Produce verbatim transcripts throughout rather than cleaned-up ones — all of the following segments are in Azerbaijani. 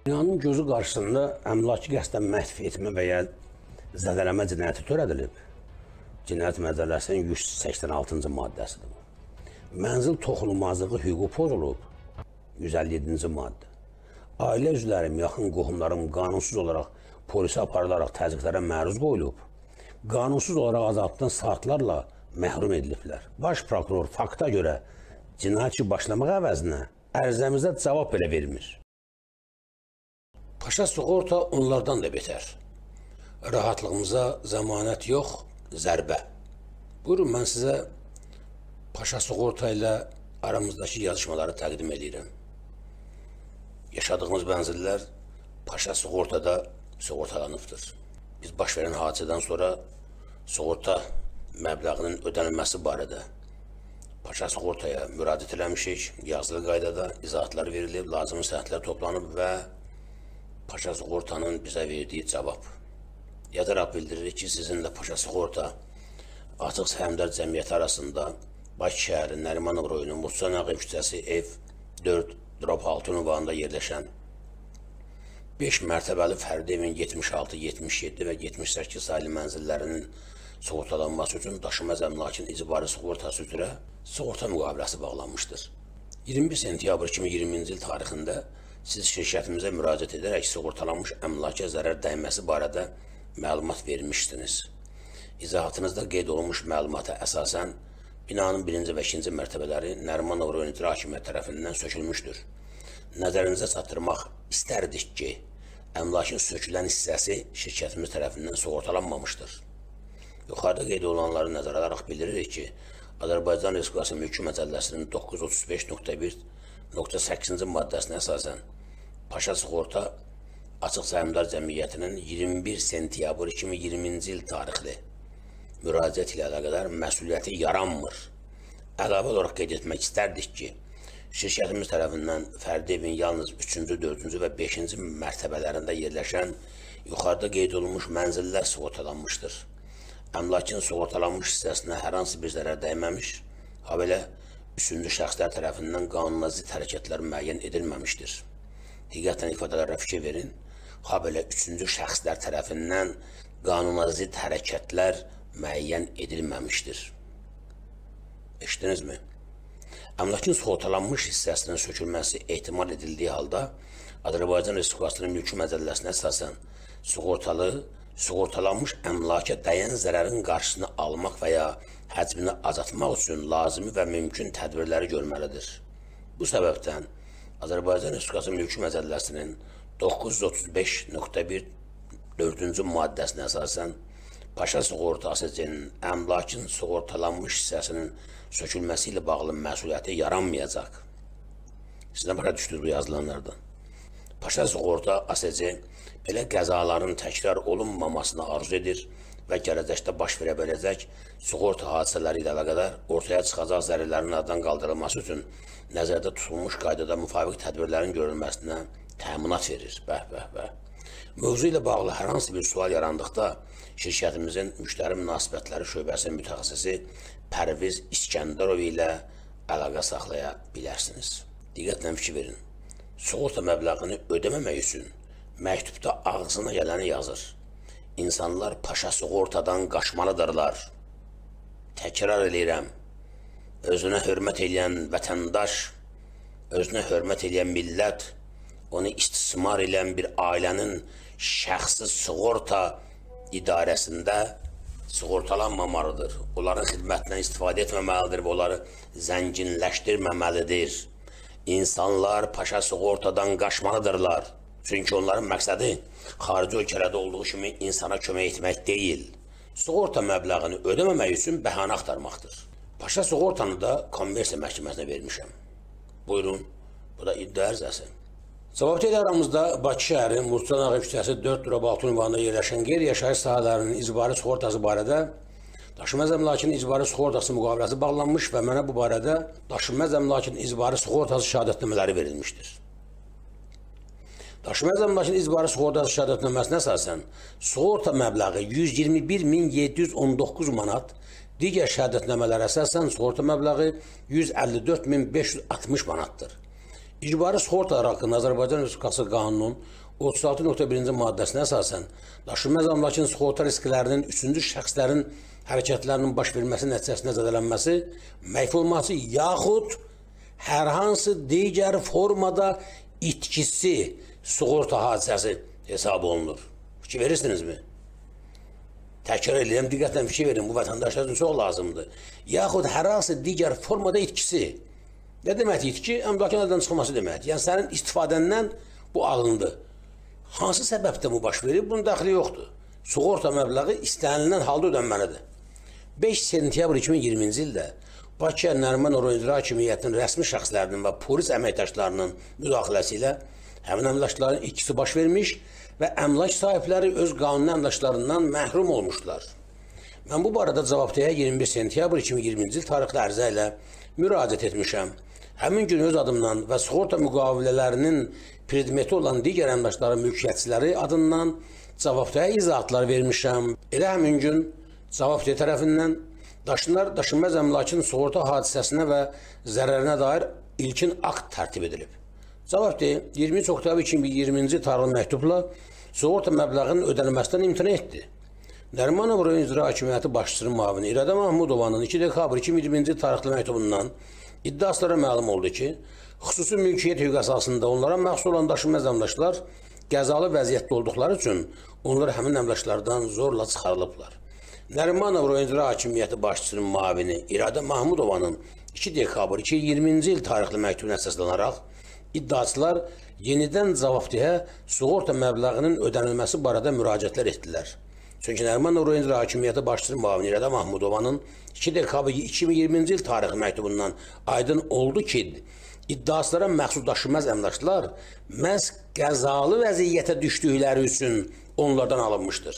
Dünyanın gözü qarşısında əmlakı qəsdən məhv etmə və ya zədələmə cinayəti törədilib. Cinayət Məcəlləsinin yüz səksən altıncı maddəsidir. Mənzil toxunulmazlığı hüququ pozulub. yüz əlli yeddinci maddə. Ailə üzvlərim, yaxın qohumlarım qanunsuz olaraq polisə aparılaraq təzyiqlərə məruz qoyulub. Qanunsuz olaraq azadlıqdan saatlarla məhrum ediliblər. Baş prokuror fakta görə cinayətçi başlamaq əvəzinə ərizəmizdə cavab belə vermir. Paşa sığorta onlardan da betər. Rahatlığımıza zəmanət yox, zərbə. Buyurun, mən sizə Paşa sığorta ilə aramızdakı yazışmaları təqdim edirəm. Yaşadığımız mənzillər Paşa sığortada sığortalanıbdır. Biz baş verən hadisədən sonra sığorta məbləğinin ödənilməsi barədə Paşa sığortaya müraciət eləmişik, yazılı qaydada izahatlar verilib, lazımi sənədlər toplanıb və Paşa sığortanın bizə verdiyi cavab. Yazaraq bildiririk ki, sizinlə Paşa sığorta Açıq Səhmdar Cəmiyyəti arasında Bakı şəhəri Nərimanov rayonu Musa Nağev küçəsi ev dörd altı ünvanında yerləşən beş mərtəbəli fərdi evin yetmiş altı, yetmiş yeddi və yetmiş səkkiz saylı mənzillərinin sığortalanması üçün daşınmaz əmlakın icbari sığortası üzrə sığorta müqaviləsi bağlanmışdır. iyirmi bir sentyabr iki min iyirminci il tarixində siz şirkətimizə müraciət edərək sığortalanmış əmlaka zərər dəyməsi barədə məlumat vermişsiniz. İzahatınızda qeyd olunmuş məlumata əsasən binanın birinci və ikinci mərtəbələri Nərimanov rayon İcra Hakimiyyəti tərəfindən sökülmüşdür. Nəzərinizə çatdırmaq istərdik ki, əmlakın sökülən hissəsi şirkətimiz tərəfindən sığortalanmamışdır. Yuxarıda qeyd olunanları nəzərə alaraq bildiririk ki, Azərbaycan Respublikası Mülki Məcəlləsinin doqquz yüz otuz beş nöqtə bir nöqtə səkkizinci maddəsinə əsasən Paşa sığorta Açıq Səhmdar Cəmiyyətinin iyirmi bir sentyabr iki min iyirminci il tarixli müraciət ilə əlaqədar məsuliyyəti yaranmır. Əlavə olaraq qeyd etmək istərdik ki, şirkətimiz tərəfindən fərdi evin yalnız üçüncü, dördüncü və beşinci mərtəbələrində yerləşən yuxarıda qeyd olunmuş mənzillər sığortalanmışdır. Əmlakın sığortalanmış hissəsinə hər hansı bir zərər dəyməmiş, habelə üçüncü şəxslər tərəfindən qanuna zidd hərəkətlər müəyyən edilməmişdir. Həqiqətən ifadələrə fikir verin, habelə üçüncü şəxslər tərəfindən qanuna zidd hərəkətlər müəyyən edilməmişdir. Eşitdinizmi? Əmlakın sığortalanmış hissəsinin sökülməsi ehtimal edildiyi halda Azərbaycan Respublikasının Mülki Məcəlləsinə əsasən sığortalı, sığortalanmış əmlaka dəyən zərərin qarşısını almaq və ya həcmini azaltmaq üçün lazımi və mümkün tədbirləri görməlidir. Bu səbəbdən Azərbaycan Respublikası Mülki Məcəlləsinin doqquz yüz otuz beş nöqtə bir dördüncü maddəsinə əsasən Paşa sığortasının əmlakın sığortalanmış hissəsinin sökülməsi ilə bağlı məsuliyyəti yaranmayacaq. Siz nə başa düşdünüz bu yazılanlardan? Paşa sığorta A S C belə qəzaların təkrar olunmamasını arzu edir və gələcəkdə baş verə biləcək sığorta hadisələri ilə əlaqədar ortaya çıxacaq zərərlərin aradan qaldırılması üçün nəzərdə tutulmuş qaydada müvafiq tədbirlərin görülməsinə təminat verir. Bəh, bəh, bəh. Mövzu ilə bağlı hər hansı bir sual yarandıqda şirkətimizin müştəri münasibətləri şöbəsinin mütəxəssisi Pərviz İskəndərov ilə əlaqə saxlaya bilərsiniz. Diqqətlə fikir verin. Sığorta məbləğini ödəməmək üçün məktubda ağzına gələni yazır. İnsanlar Paşa sığortadan qaçmalıdırlar. Təkrar edirəm. Özünə hörmət edən vətəndaş, özünə hörmət edən millət, onu istismar edən bir ailənin şəxsi sığorta idarəsində sığortalanmamalıdır. Onların xidmətindən istifadə etməməlidir və onları zənginləşdirməməlidir. İnsanlar Paşa sığortadan qaçmalıdırlar. Çünki onların məqsədi xarici ölkələrdə olduğu kimi insana kömək etmək deyil. Sığorta məbləğini ödəməmək üçün bəhanə axtarmaqdır. Paşa sığortanı da kommersiya məhkəməsinə vermişəm. Buyurun, bu da iddia ərizəsi. Cavabdeh aramızda Bakı şəhəri Musa Nağev küçəsi dörd altı ünvanında yerləşən qeyri-yaşayış sahələrinin icbari sığortası barədə daşınmaz əmlakın icbari sığortası müqaviləsi bağlanmış və mənə bu barədə daşınmaz əmlakın icbari sığortası şəhadətnamələri verilmişdir. Daşınmaz əmlakın icbari sığortası şəhadətnaməsinə əsasən sığorta məbləği yüz iyirmi bir min yeddi yüz on doqquz manat, digər şəhadətnamələrə əsasən sığorta məbləği yüz əlli dörd min beş yüz altmış manatdır. İcbari sığortalar haqqında Azərbaycan Respublikası Qanunun otuz altı nöqtə birinci maddəsinə əsasən daşınmaz əmlakın sığorta risklərinin üçüncü şəxslərin hərəkətlərinin baş verməsi nəticəsində zədələnməsi, məhv olması yaxud hər hansı digər formada itkisi sığorta hadisəsi hesab olunur. Fikir verirsinizmi? Təkrar edirəm, diqqətlə fikir verin, bu vətəndaşlar üçün çox lazımdır. Yaxud hər hansı digər formada itkisi. Nə deməkdir itki? Əmlakın əldən çıxması deməkdir. Yəni sənin istifadəndən bu alındı. Hansı səbəbdə bu baş verir? Bunun dəxli yoxdur. Sığorta məbləği istənilən halda ödənməlidir. beş sentyabr iki min iyirminci ildə Bakı Nəriman Oro İcra Hakimiyyətinin rəsmi şəxslərinin və polis əməkdaşlarının müdaxiləsi ilə həmin əmlakların itkisi baş vermiş və əmlak sahibləri öz qanuni əmlaklarından məhrum olmuşlar. Mən bu barədə cavabdehə iyirmi beş sentyabr iki min iyirminci il tarixli ərizə ilə müraciət etmişəm. Həmin gün öz adımdan və sığorta müqavilələrinin predmeti olan digər əmlakların mülkiyyətçiləri adından cavabdehə izahatlar vermişəm. Elə həmin gün cavabdeh tərəfindən daşınar daşınmaz əmlakın sığorta hadisəsinə və zərərinə dair ilkin akt tərtib edilib. Cavabdeh iyirmi üç oktyabr iki min iyirminci tarixli məktubla sığorta məbləğinin ödənilməsindən imtina etdi. Nərimanov rayon İcra Hakimiyyəti başçısının müavini İradə Mahmudovanın iki dekabr iki min iyirminci tarixli məktubundan iddiaslara məlum oldu ki, xüsusi mülkiyyət hüququ əsasında onlara məxsus olan daşınmaz əmlaklar qəzalı vəziyyətdə olduqları üçün onlar həmin əmlaklardan zorla çıxarılıblar. Nərimanov rayon İcra Hakimiyyəti başçısının müavini İradə Mahmudovanın iki dekabr iki min iyirminci il tarixli məktubuna əsaslanaraq iddiaçılar yenidən cavabdehə sığorta məbləğinin ödənilməsi barədə müraciətlər etdilər. Çünki Nərimanov rayon İcra Hakimiyyəti başçısının müavini İradə Mahmudovanın iki dekabr iki min iyirminci il tarixli məktubundan aydın oldu ki, iddiaçılara məxsus daşınmaz əmlaklar məhz qəzalı vəziyyətə düşdükləri üçün onlardan alınmışdır.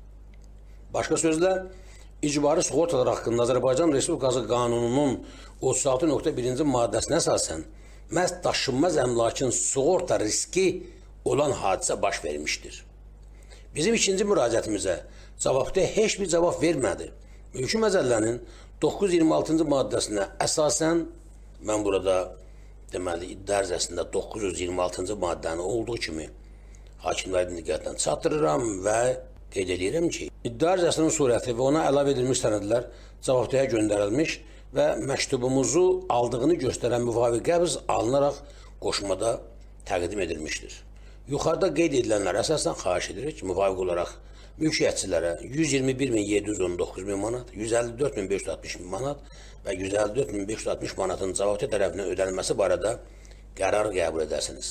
Başqa sözlə, icbari sığortalar haqqında Azərbaycan Respublikası Qanununun otuz altı nöqtə birinci maddəsinə əsasən məhz daşınmaz əmlakın sığorta riski olan hadisə baş vermişdir. Bizim ikinci müraciətimizə cavabdeh heç bir cavab vermədi. Mülki məcəllənin doqquz yüz iyirmi altıncı maddəsinə əsasən, mən burada deməli iddia ərizəsində doqquz yüz iyirmi altıncı maddəni olduğu kimi hakimlərin diqqətinə çatdırıram və qeyd edirəm ki, iddia ərizəsinin surəti və ona əlavə edilmiş sənədlər cavabdehə göndərilmiş və məktubumuzu aldığını göstərən müvafiq qəbz alınaraq qoşmada təqdim edilmişdir. Yuxarıda qeyd edilənlər əsasən xahiş edirik ki, müvafiq olaraq mülkiyyətçilərə yüz iyirmi bir min yeddi yüz on doqquz min manat, yüz əlli dörd min beş yüz altmış min manat və yüz əlli dörd min beş yüz altmış manatın cavabdeh tərəfindən ödənilməsi barədə qərar qəbul edəsiniz.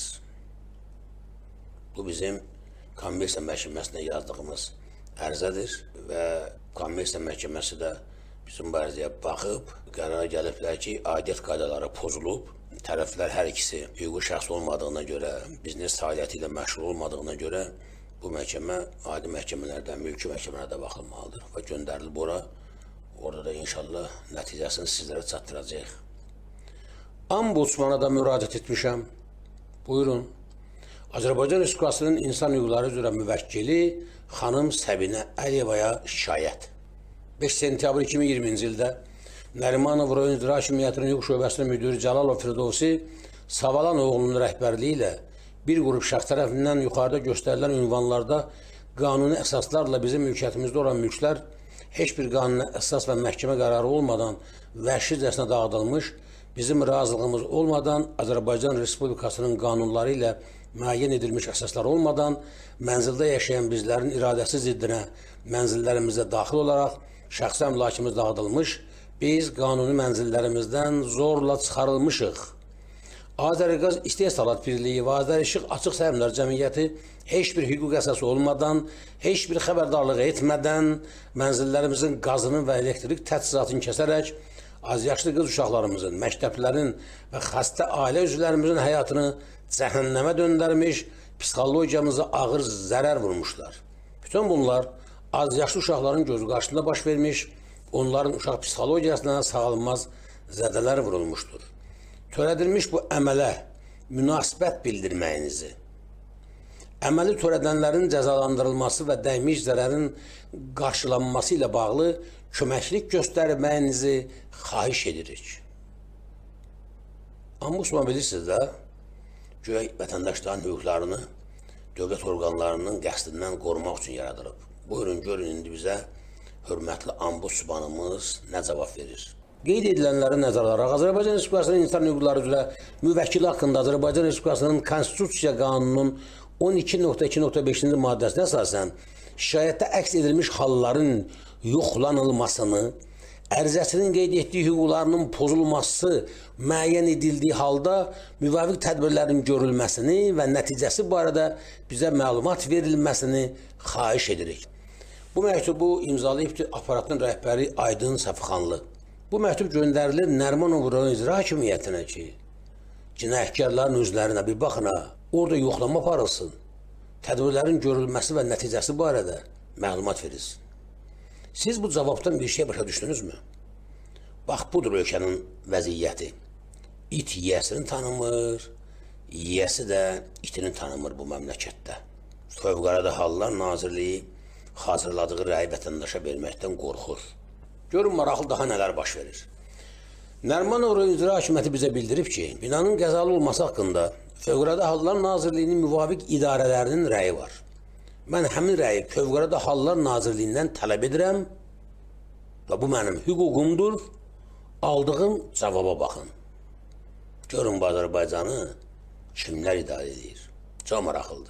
Bu bizim Kommersiya Məhkəməsinə yazdığımız ərizədir və Kommersiya Məhkəməsi də bizim bu ərizəyə baxıb qərara gəliblər ki, aidiyyət qaydaları pozulub, tərəflər hər ikisi hüquqi şəxs olmadığına görə, biznes fəaliyyəti ilə məşğul olmadığına görə bu məhkəmə adi məhkəmələrdən mülki məhkəmələrdə baxılmalıdır və göndərilib ora. Orada da inşallah nəticəsini sizlərə çatdıracaq. Ombudsmana da müraciət etmişəm. Buyurun. Azərbaycan Respublikasının İnsan Hüquqları üzrə müvəkkili xanım Səbinə Əliyevaya şikayət. beş sentyabr iki min iyirminci ildə Nərimanov rayon İcra Hakimiyyətinin hüquq şöbəsinin müdiri Cəlalov Firdovsi Savalan oğlunun rəhbərliyi ilə bir qrup şəxs tərəfindən yuxarıda göstərilən ünvanlarda qanuni əsaslarla bizim mülkiyyətimizdə olan mülklər heç bir qanuni əsas və məhkəmə qərarı olmadan vəhşicəsinə dağıdılmış, bizim razılığımız olmadan Azərbaycan Respublikasının qanunları ilə müəyyən edilmiş əsaslar olmadan mənzildə yaşayan bizlərin iradəsi ziddinə mənzillərimizə daxil olaraq şəxsi əmlakımız dağıdılmış, biz qanuni mənzillərimizdən zorla çıxarılmışıq. Azəriqaz İstehsalat Birliyi və Azərişıq Açıq Səhmlər Cəmiyyəti heç bir hüquq əsası olmadan, heç bir xəbərdarlıq etmədən mənzillərimizin qazını və elektrik təchizatını kəsərək azyaşlı qız uşaqlarımızın, məktəblərin və xəstə ailə üzvlərimizin həyatını cəhənnəmə döndərmiş, psixologiyamıza ağır zərər vurmuşlar. Bütün bunlar azyaşlı uşaqların gözü qarşısında baş vermiş, onların uşaq psixologiyasına sağlanmaz zədələr vurulmuşdur. Törədilmiş bu əmələ münasibət bildirməyinizi, əməli törədənlərin cəzalandırılması və dəymiş zərərin qarşılanması ilə bağlı köməklik göstərməyinizi xahiş edirik. Ombudsman bilirsiniz də, güya vətəndaşların hüquqlarını dövlət orqanlarının qəsdindən qorumaq üçün yaradılıb. Buyurun, görün indi bizə hörmətli ombudsmanımız nə cavab verir. Qeyd edilənləri nəzərə alaraq Azərbaycan Respublikasının İnsan Hüquqları üzrə müvəkkili haqqında Azərbaycan Respublikasının Konstitusiya Qanununun on iki nöqtə iki nöqtə beşinci maddəsinə əsasən şikayətdə əks edilmiş halların yoxlanılmasını, ərizəsinin qeyd etdiyi hüquqlarının pozulması müəyyən edildiyi halda müvafiq tədbirlərin görülməsini və nəticəsi barədə bizə məlumat verilməsini xahiş edirik. Bu məktubu imzalayıbdır aparatın rəhbəri Aydın Səfixanlı. Bu məktub göndərilir Nərimanov rayon icra hakimiyyətinə ki, cinayətkarların özlərinə bir baxın ha, orada yoxlama aparılsın, tədbirlərin görülməsi və nəticəsi barədə məlumat verilsin. Siz bu cavabdan bir şey başa düşdünüzmü? Bax, budur ölkənin vəziyyəti. İt yiyəsini tanımır, yiyəsi də itini tanımır bu məmləkətdə. Fövqəladə Hallar Nazirliyi hazırladığı rəyi vətəndaşa verməkdən qorxur. Görün, maraqlı daha nələr baş verir. Nərimanov rayon icra hakimiyyəti bizə bildirib ki, binanın qəzalı olması haqqında Fövqəladə Hallar Nazirliyinin müvafiq idarələrinin rəyi var. Mən həmin rəyi Fövqəladə Hallar Nazirliyindən tələb edirəm və bu mənim hüququmdur. Aldığım cavaba baxın. Görün, bu Azərbaycanı kimlər idarə edir? Çox maraqlıdır.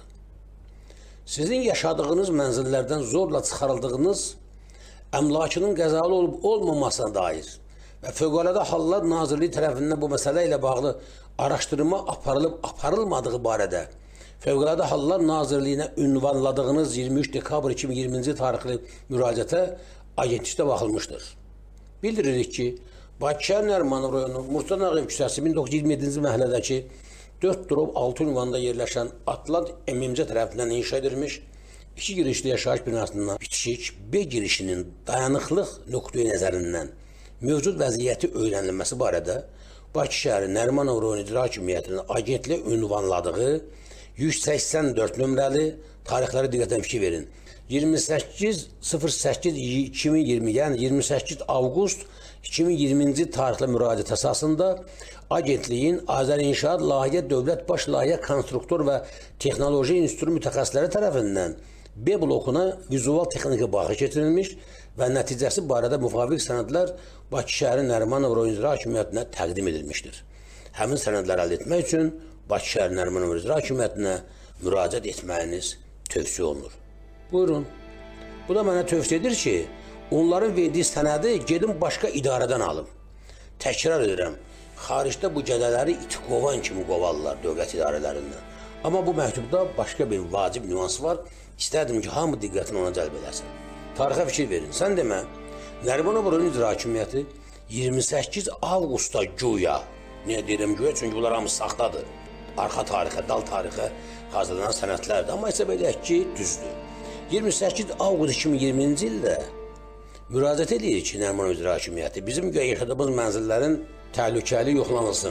Sizin yaşadığınız mənzillərdən zorla çıxarıldığınız əmlakının qəzalı olub olmamasına dair və Fövqəladə Hallar Nazirliyi tərəfindən bu məsələ ilə bağlı araşdırma aparılıb aparılmadığı barədə Fövqəladə Hallar Nazirliyinə ünvanladığınız iyirmi üç dekabr iki min iyirminci tarixli müraciətə agentlikdə baxılmışdır. Bildiririk ki, Bakı Nərimanov rayonu Murtad Ağayev küçəsi min doqquz yüz iyirmi yeddinci məhəllədəki dörd drob altı ünvanında yerləşən Atlant M M C tərəfindən inşa edilmiş iki girişli yaşayış binasından bitişik B girişinin dayanıqlıq nöqteyi nəzərindən mövcud vəziyyəti öyrənilməsi barədə Bakı şəhəri Nərimanov rayon icra hakimiyyətinin agentliyə ünvanladığı yüz səksən dörd nömrəli tarixləri diqqətən fikir verin. iyirmi səkkiz sıfır səkkiz iki min iyirmi, yəni iyirmi səkkiz avqust iki min iyirminci tarixli müraciət əsasında agentliyin Azərinşaat Layihə Dövlət Baş Layihə Konstruktor və Texnoloji İnstitutu mütəxəssisləri tərəfindən B blokuna vizual texniki baxış keçirilmiş və nəticəsi barədə müvafiq sənədlər Bakı şəhəri Nərimanov rayon icra hakimiyyətinə təqdim edilmişdir. Həmin sənədləri əldə etmək üçün Bakı şəhəri Nərimanov icra hakimiyyətinə müraciət etməyiniz tövsiyə olunur. Buyurun. Bu da mənə tövsiyə edir ki, onların verdiyi sənədi gedin başqa idarədən alım. Təkrar edirəm, xaricdə bu gədələri iti qovan kimi qovarlar dövlət idarələrindən. Amma bu məktubda başqa bir vacib nüans var. İstərdim ki, hamı diqqətini ona cəlb edəsin. Tarixə fikir verin. Sən demə, Nərimanov rayon icra hakimiyyəti iyirmi səkkiz avqustda güya, niyə deyirəm güya? Çünki bunlar hamısı saxtadır. Arxa tarixə, dal tarixə hazırlanan sənədlərdir. Amma hesab edək ki, düzdür. iyirmi səkkiz avqust iki min iyirminci ildə müraciət edir ki, Nərimanov icra hakimiyyəti bizim yaşadığımız mənzillərin təhlükəli yoxlanılsın.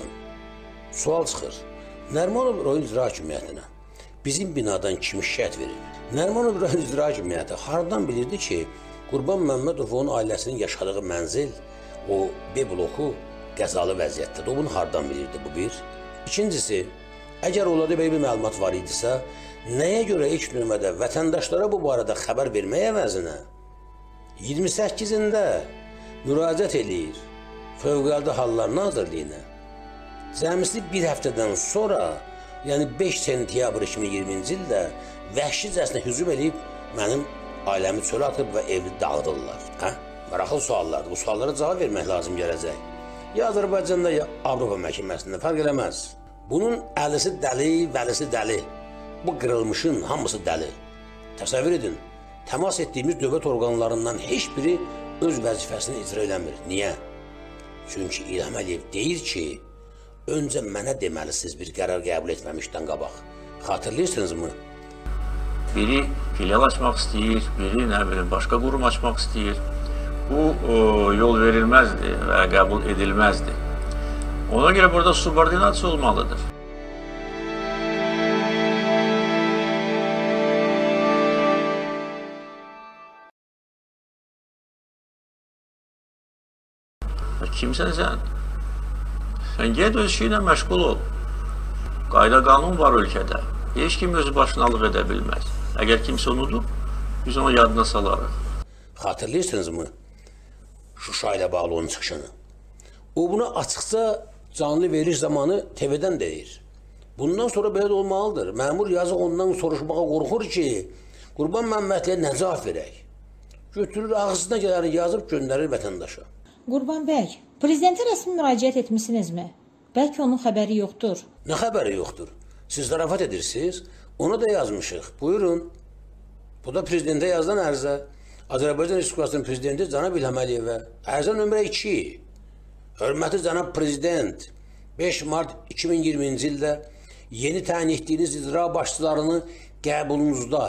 Sual çıxır. Nərimanov rayon icra hakimiyyətinə bizim binadan kim şikayət verir? Nərimanov rayon icra hakimiyyəti hardan bilirdi ki, Qurban Məmmədov onun ailəsinin yaşadığı mənzil, o B bloku qəzalı vəziyyətdədir. O bunu hardan bilirdi, bu bir. İkincisi, əgər onlarda belə bir məlumat var idisə, nəyə görə ilk növbədə vətəndaşlara bu barədə xəbər vermək əvəzinə iyirmi səkkizində müraciət eləyir Fövqəladə Hallar Nazirliyinə. Cəmisi bir həftədən sonra, yəni beş sentyabr iki min iyirminci ildə vəhşicəsinə hücum edib mənim ailəmi çölə atıb və evi dağıdırlar. Hə? Maraqlı suallardır. Bu suallara cavab vermək lazım gələcək. Ya Azərbaycanda, ya Avropa məhkəməsində fərq eləməz. Bunun əlisi dəli, vəlisi dəli. Bu qırılmışın hamısı dəli. Təsəvvür edin, təmas etdiyimiz dövlət orqanlarından heç biri öz vəzifəsini icra eləmir. Niyə? Çünki İlham Əliyev deyir ki, öncə mənə deməlisiniz bir qərar qəbul etməmişdən qabaq. Xatırlayırsınızmı? Biri filial açmaq istəyir, biri nə bilim, başqa qurum açmaq istəyir. Bu o, yol verilməzdi və qəbul edilməzdi. Ona görə burada subordinasiya olmalıdır. Kimsən sən? Sən ged öz işinlə məşğul ol. Qayda qanun var ölkədə. Heç kim özü başınalıq edə bilməz. Əgər kimsə unudur, biz onu yadına salarıq. Xatırlayırsınızmı Şuşa ilə bağlı onun çıxışını? O bunu açıqca canlı veriş zamanı T V'dən deyir. Bundan sonra belə də olmalıdır. Məmur yazıq ondan soruşmağa qorxur ki, Qurban Məmmədliyə nə cavab verək? Götürür, ağzına gələni yazıb göndərir vətəndaşa. Qurban bəy, prezidentə rəsmi müraciət etmisinizmi? Bəlkə onun xəbəri yoxdur. Nə xəbəri yoxdur? Siz zarafat edirsiniz, ona da yazmışıq. Buyurun. Bu da prezidentə yazılan ərzə. Azərbaycan Respublikasının prezidenti Cənab İlham Əliyevə. Ərzə nömrə iki. Hörmətli Cənab Prezident, beş mart iki min iyirminci ildə yeni təyin etdiyiniz icra başçılarını qəbulunuzda,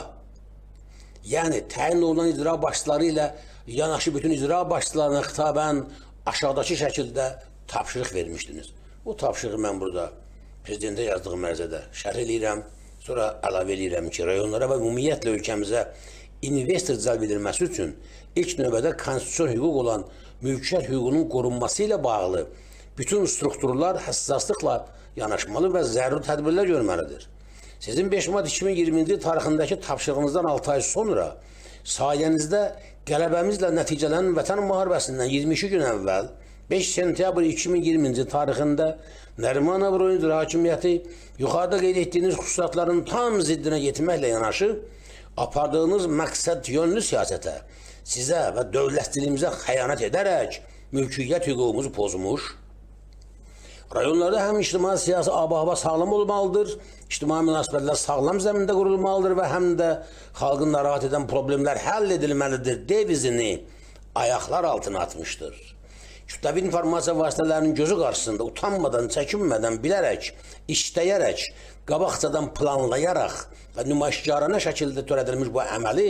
yəni təyin olunan icra başçıları ilə yanaşı bütün icra başçılarına xitabən aşağıdakı şəkildə tapşırıq vermişdiniz. Bu tapşırığı mən burada prezidentə yazdığım ərzədə şərh eləyirəm, sonra əlavə eləyirəm ki, rayonlara və ümumiyyətlə ölkəmizə investor cəlb edilməsi üçün ilk növbədə konstitusiyon hüquq olan mülkiyyət hüququnun qorunması ilə bağlı bütün strukturlar həssaslıqla yanaşmalı və zəruri tədbirlər görməlidir. Sizin beş mart iki min iyirminci tarixindəki tapşırığınızdan altı ay sonra sayənizdə qələbəmizlə nəticələnən Vətən müharibəsindən iyirmi iki gün əvvəl beş sentyabr iki min iyirminci tarixində Nərimanov rayon icra hakimiyyəti yuxarıda qeyd etdiyiniz xüsusiyyətlərin tam ziddinə getməklə yanaşı apardığınız məqsəd yönlü siyasətə, sizə və dövlətçiliyimizə xəyanət edərək mülkiyyət hüququmuzu pozmuş, rayonlarda həm ictimai siyasi ab-hava sağlam olmalıdır, ictimai münasibətlər sağlam zəmində qurulmalıdır və həm də xalqın narahat edən problemlər həll edilməlidir devizini ayaqlar altına atmışdır. Kütləvi informasiya vasitələrinin gözü qarşısında utanmadan, çəkinmədən, bilərək, istəyərək, qabaqcadan planlayaraq və nümayişkarana şəkildə törədilmiş bu əməli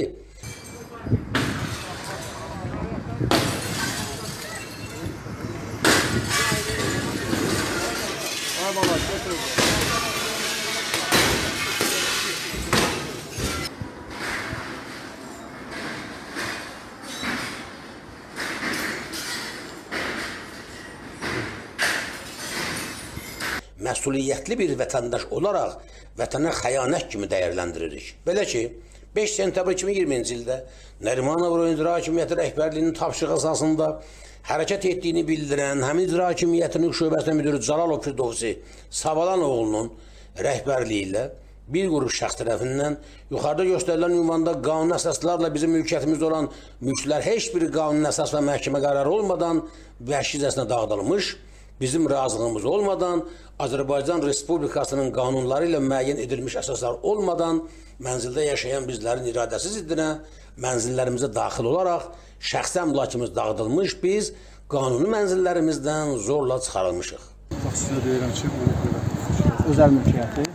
məsuliyyətli bir vətəndaş olaraq vətənə xəyanət kimi dəyərləndiririk. Belə ki, beş sentyabr iki min iyirminci ildə Nərimanov rayon icra hakimiyyəti rəhbərliyinin tapşırığı əsasında hərəkət etdiyini bildirən həmin icra hakimiyyətinin şöbəsinə müdürü Calalov Firdovsi Savalanoğlunun rəhbərliyi ilə bir qrup şəxs tərəfindən yuxarıda göstərilən ünvanda qanun əsaslarla bizim mülkiyyətimizdə olan mülklər heç bir qanun əsas və məhkəmə qərarı olmadan vəhşicəsinə dağıdılmış, bizim razılığımız olmadan, Azərbaycan Respublikasının qanunları ilə müəyyən edilmiş əsaslar olmadan mənzildə yaşayan bizlərin iradəsi ziddinə mənzillərimizə daxil olaraq şəxsi əmlakımız dağıdılmış, biz qanuni mənzillərimizdən zorla çıxarılmışıq. Bax, sizə deyirəm ki, bu özəl mülkiyyəti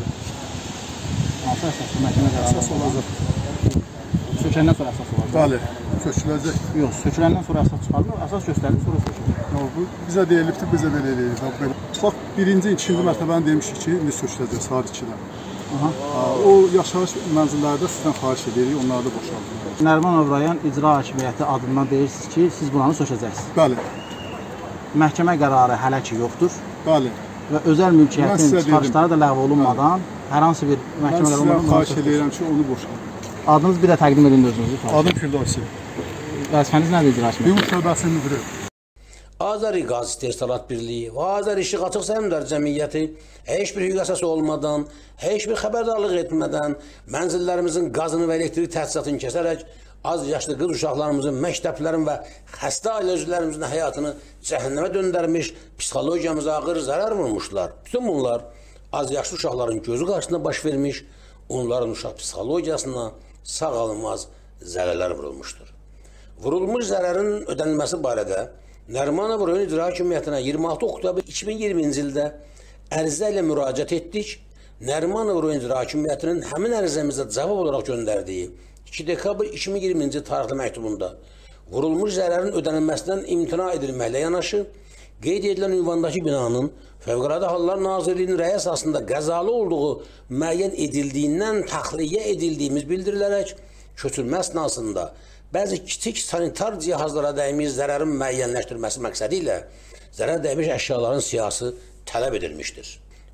hansı əsaslı məhkəmə qərarı əsas olacaq. Sökəndən sonra əsas olacaq. Bəli, köçüləcək. Yox, söküləndən sonra əsas çıxarılır, əsas göstərilir, sonra sökülür. Bu bizə deyilibdir, bizə belə eləyirik. Bax, birinci, ikinci mərtəbəni demişik ki, indi söküləcək saat ikidən. O yaşayış mənzillərdə sizdən xahiş edirik, onları da boşaldırıq. Nərimanov rayon icra hakimiyyəti adından deyirsiniz ki, siz buranı sökəcəksiniz. Bəli. Məhkəmə qərarı hələ ki yoxdur. Bəli. Və özəl mülkiyyətin çıxarışları da ləğv olunmadan, hər hansı bir məhkəmə qərarı olmadan... Mən sizdən xahiş edirəm ki, onu boşaldırıq. Adınız bir də təqdim edin özünüzü. Adım Firdovsi. Vəzifəniz nədir icra hakimiyyəti? Ümumi şöbəsinin müdürü. Azəri Qaz İstehsalat Birliyi və Azəri İşıq Açıq Səhmdar Cəmiyyəti heç bir hüquq əsası olmadan, heç bir xəbərdarlıq etmədən mənzillərimizin qazını və elektrik təchizatını kəsərək az yaşlı qız uşaqlarımızın, məktəblərin və xəstə ailə üzvlərimizin həyatını cəhənnəmə döndərmiş, psixologiyamıza ağır zərər vurmuşlar. Bütün bunlar az yaşlı uşaqların gözü qarşısında baş vermiş, onların uşaq psixologiyasına sağalmaz zərərlər vurulmuşdur. Vurulmuş zərərin ödənilməsi barədə Nərimanov rayon icra hakimiyyətinə iyirmi altı oktyabr iki min iyirminci ildə ərizə ilə müraciət etdik. Nərimanov rayon icra hakimiyyətinin həmin ərizəmizə cavab olaraq göndərdiyi iki dekabr iki min iyirminci tarixli məktubunda vurulmuş zərərin ödənilməsindən imtina edilməklə yanaşı qeyd edilən ünvandakı binanın Fövqəladə Hallar Nazirliyinin rəy əsasında qəzalı olduğu müəyyən edildiyindən təxliyə edildiyimiz bildirilərək köçürmə əsnasında bəzi kiçik sanitar cihazlara dəymiş zərərin müəyyənləşdirilməsi məqsədi ilə zərər dəymiş əşyaların siyahısı tələb edilmişdir.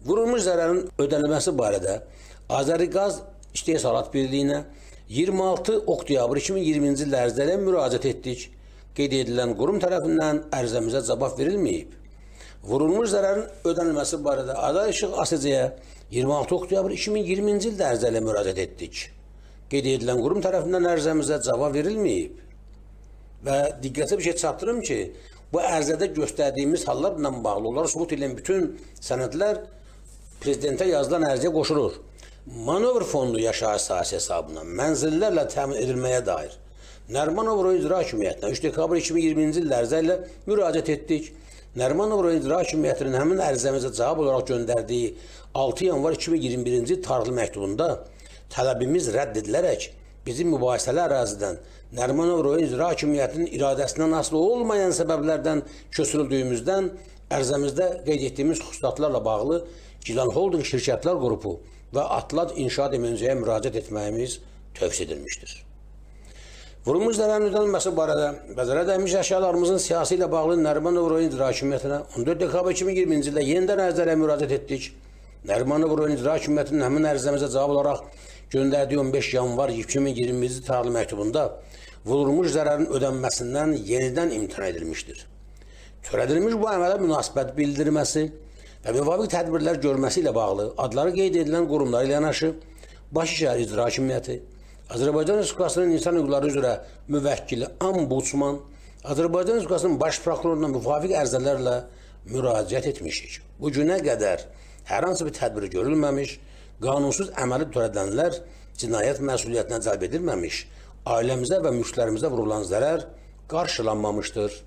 Vurulmuş zərərin ödənilməsi barədə Azəriqaz İstehsalat Birliyinə iyirmi altı oktyabr iki min iyirminci il ərzində müraciət etdik. Qeyd edilən qurum tərəfindən ərizəmizə cavab verilməyib. Vurulmuş zərərin ödənilməsi barədə Aday İşıq A S C-yə iyirmi altı oktyabr iki min iyirminci il ərzində müraciət etdik. Qeyd edilən qurum tərəfindən ərizəmizə cavab verilməyib. Və diqqətə bir şey çatdırım ki, bu ərizədə göstərdiyimiz hallarla bağlı olaraq sübut edilən bütün sənədlər prezidentə yazılan ərizəyə qoşulur. Manevr fondu yaşayış sahəsi hesabına mənzillərlə təmin edilməyə dair Nərimanov rayon İcra Hakimiyyətinə üç dekabr iki min iyirminci il ərzində müraciət etdik. Nərimanov rayon İcra Hakimiyyətinin həmin ərizəmizə cavab olaraq göndərdiyi altı yanvar iki min iyirmi birinci tarixli məktubunda tələbimiz rədd edilərək bizim mübahisəli ərazidən Nərimanov rayon İcra Hakimiyyətinin iradəsindən asılı olmayan səbəblərdən köçürüldüyümüzdən ərizəmizdə qeyd etdiyimiz xüsusatlarla bağlı Gilan Holding şirkətlər qrupu və Atlat İnşaat M M C-yə müraciət etməyimiz tövsiyə edilmişdir. Vurulmuş zərərin ödənilməsi barədə bəzərə dəymiş əşyalarımızın siyasi ilə bağlı Nərimanov rayon İcra Hakimiyyətinə on dörd dekabr iki min iyirminci ildə yenidən ərizələrə müraciət etdik. Nərimanov rayon İcra Hakimiyyətinin həmin ərizəmizə cavab olaraq göndərdiyi on beş yanvar iki min iyirminci tarixli məktubunda vurulmuş zərərin ödənməsindən yenidən imtina edilmişdir. Törədilmiş bu əmələ münasibət bildirməsi və müvafiq tədbirlər görməsi ilə bağlı adları qeyd edilən qurumlar ilə yanaşı Bakı şəhər İcra Hakimiyyəti, Azərbaycan Respublikasının İnsan Hüquqları üzrə müvəkkili Ombudsman, Azərbaycan Respublikasının Baş Prokuroruna müvafiq ərizələrlə müraciət etmişik. Bu günə qədər hər hansı bir tədbir görülməmiş, qanunsuz əməli törədənlər cinayət məsuliyyətinə cəlb edilməmiş, ailəmizə və mülklərimizə vurulan zərər qarşılanmamışdır.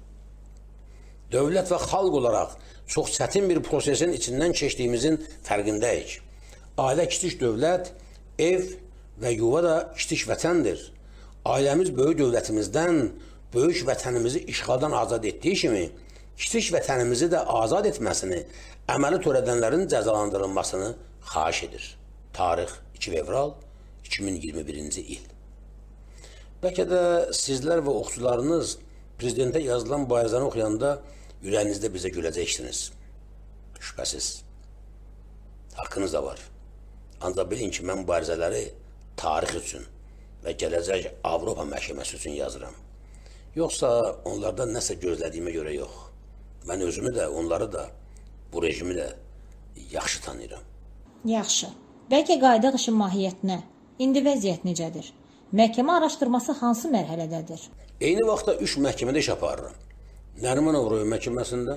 Dövlət və xalq olaraq çox çətin bir prosesin içindən keçdiyimizin fərqindəyik. Ailə kiçik dövlət, ev və yuva da kiçik vətəndir. Ailəmiz böyük dövlətimizdən, böyük vətənimizi işğaldan azad etdiyi kimi, kiçik vətənimizi də azad etməsini, əməli törədənlərin cəzalandırılmasını xahiş edir. Tarix iki fevral iki min iyirmi birinci il. Bəlkə də sizlər və oxucularınız prezidentə yazılan bu ərizəni oxuyanda ürəyinizdə bizə güləcəksiniz. Şübhəsiz. Haqqınız da var. Ancaq bilin ki, mən bu ərizələri tarix üçün və gələcək Avropa məhkəməsi üçün yazıram. Yoxsa onlardan nəsə gözlədiyimə görə yox. Mən özümü də, onları da, bu rejimi də yaxşı tanıyıram. Yaxşı. Bəlkə qayıdaq işin mahiyyətinə. İndi vəziyyət necədir? Məhkəmə araşdırması hansı mərhələdədir? Eyni vaxtda üç məhkəmədə iş aparıram. Nərimanov rayon məhkəməsində,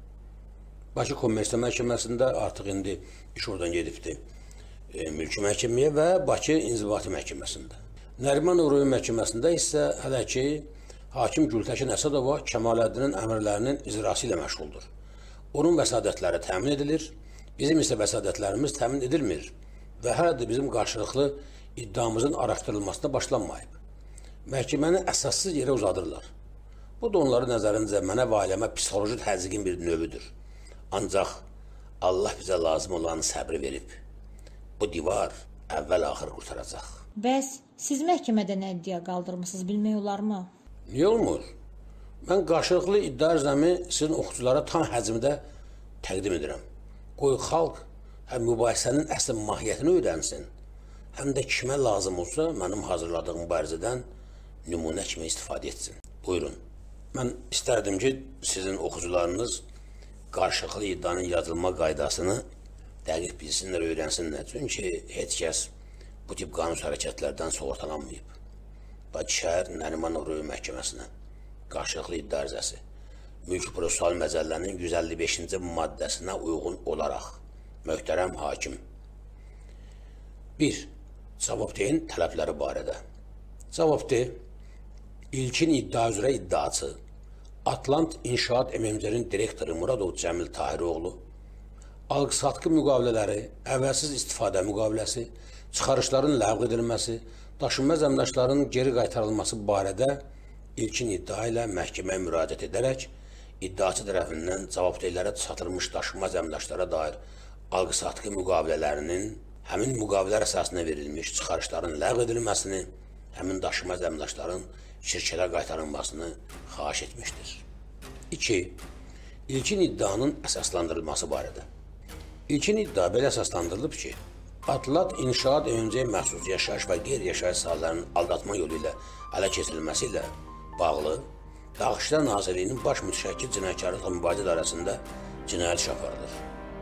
Bakı Kommersiya məhkəməsində, artıq indi iş oradan gedibdir. E, mülki məhkəməyə və Bakı İnzibati məhkəməsində. Nərimanov rayon məhkəməsində isə hələ ki, hakim Gültəkin Əsədova Kəmaləddinin əmrlərinin icrası ilə məşğuldur. Onun vəsadətləri təmin edilir, bizim isə vəsadətlərimiz təmin edilmir və hələ də bizim qarşılıqlı iddiamızın araşdırılmasına başlanmayıb. Məhkəməni əsassız yerə uzadırlar. Bu da onların nəzərincə mənə və ailəmə psixoloji təzyiqin bir növüdür. Ancaq Allah bizə lazım olan səbri verib. Bu divar əvvəl-axır qurtaracaq. Bəs siz məhkəmədə nə iddia qaldırmısınız, bilmək olarmı? Niyə olmur? Mən qarşılıqlı iddia ərizəmi sizin oxuculara tam həcmdə təqdim edirəm. Qoy xalq həm mübahisənin əsl mahiyyətini öyrənsin, həm də kimə lazım olsa mənim hazırladığım bu ərizədən nümunə kimi istifadə etsin. Buyurun. Mən istərdim ki, sizin oxucularınız qarşılıqlı iddianın yazılma qaydasını dəqiq bilsinlər, öyrənsinlər. Çünki heç kəs bu tip qanun hərəkətlərdən sığortalanmayıb. Bakı şəhər Nərimanov rayon məhkəməsinə qarşılıqlı iddia ərizəsi Mülki Prosessual Məcəllənin yüz əlli beşinci maddəsinə uyğun olaraq möhtərəm hakim bir. Cavabdehin tələbləri barədə. Cavabdeh ilkin iddia üzrə iddiaçı Atlant İnşaat M M C-nin direktoru Muradov Cəmil Tahiroğlu alqı-satqı müqavilələri, əvvəlsiz istifadə müqaviləsi, çıxarışların ləğv edilməsi, daşınmaz əmlakların geri qaytarılması barədə ilkin iddia ilə məhkəməyə müraciət edərək iddiaçı tərəfindən cavabdehlərə satılmış daşınmaz əmlaklara dair alqı-satqı müqavilələrinin həmin müqavilələr əsasına verilmiş çıxarışların ləğv edilməsini, həmin daşınmaz əmlakların şirkətə qaytarılmasını xahiş etmişdir. iki. İlkin iddianın əsaslandırılması barədə. İlkin iddia belə əsaslandırılıb ki, Atlat İnşaat Ümumcə Məxsus Yaşayış və Qeyri-Yaşayış sahələrinin aldatma yolu ilə ələ keçirilməsi ilə bağlı Daxillər Nazirliyinin baş mütəşəkkil cinayətkarlıqla mübarizə idarəsində cinayət işi aparılır.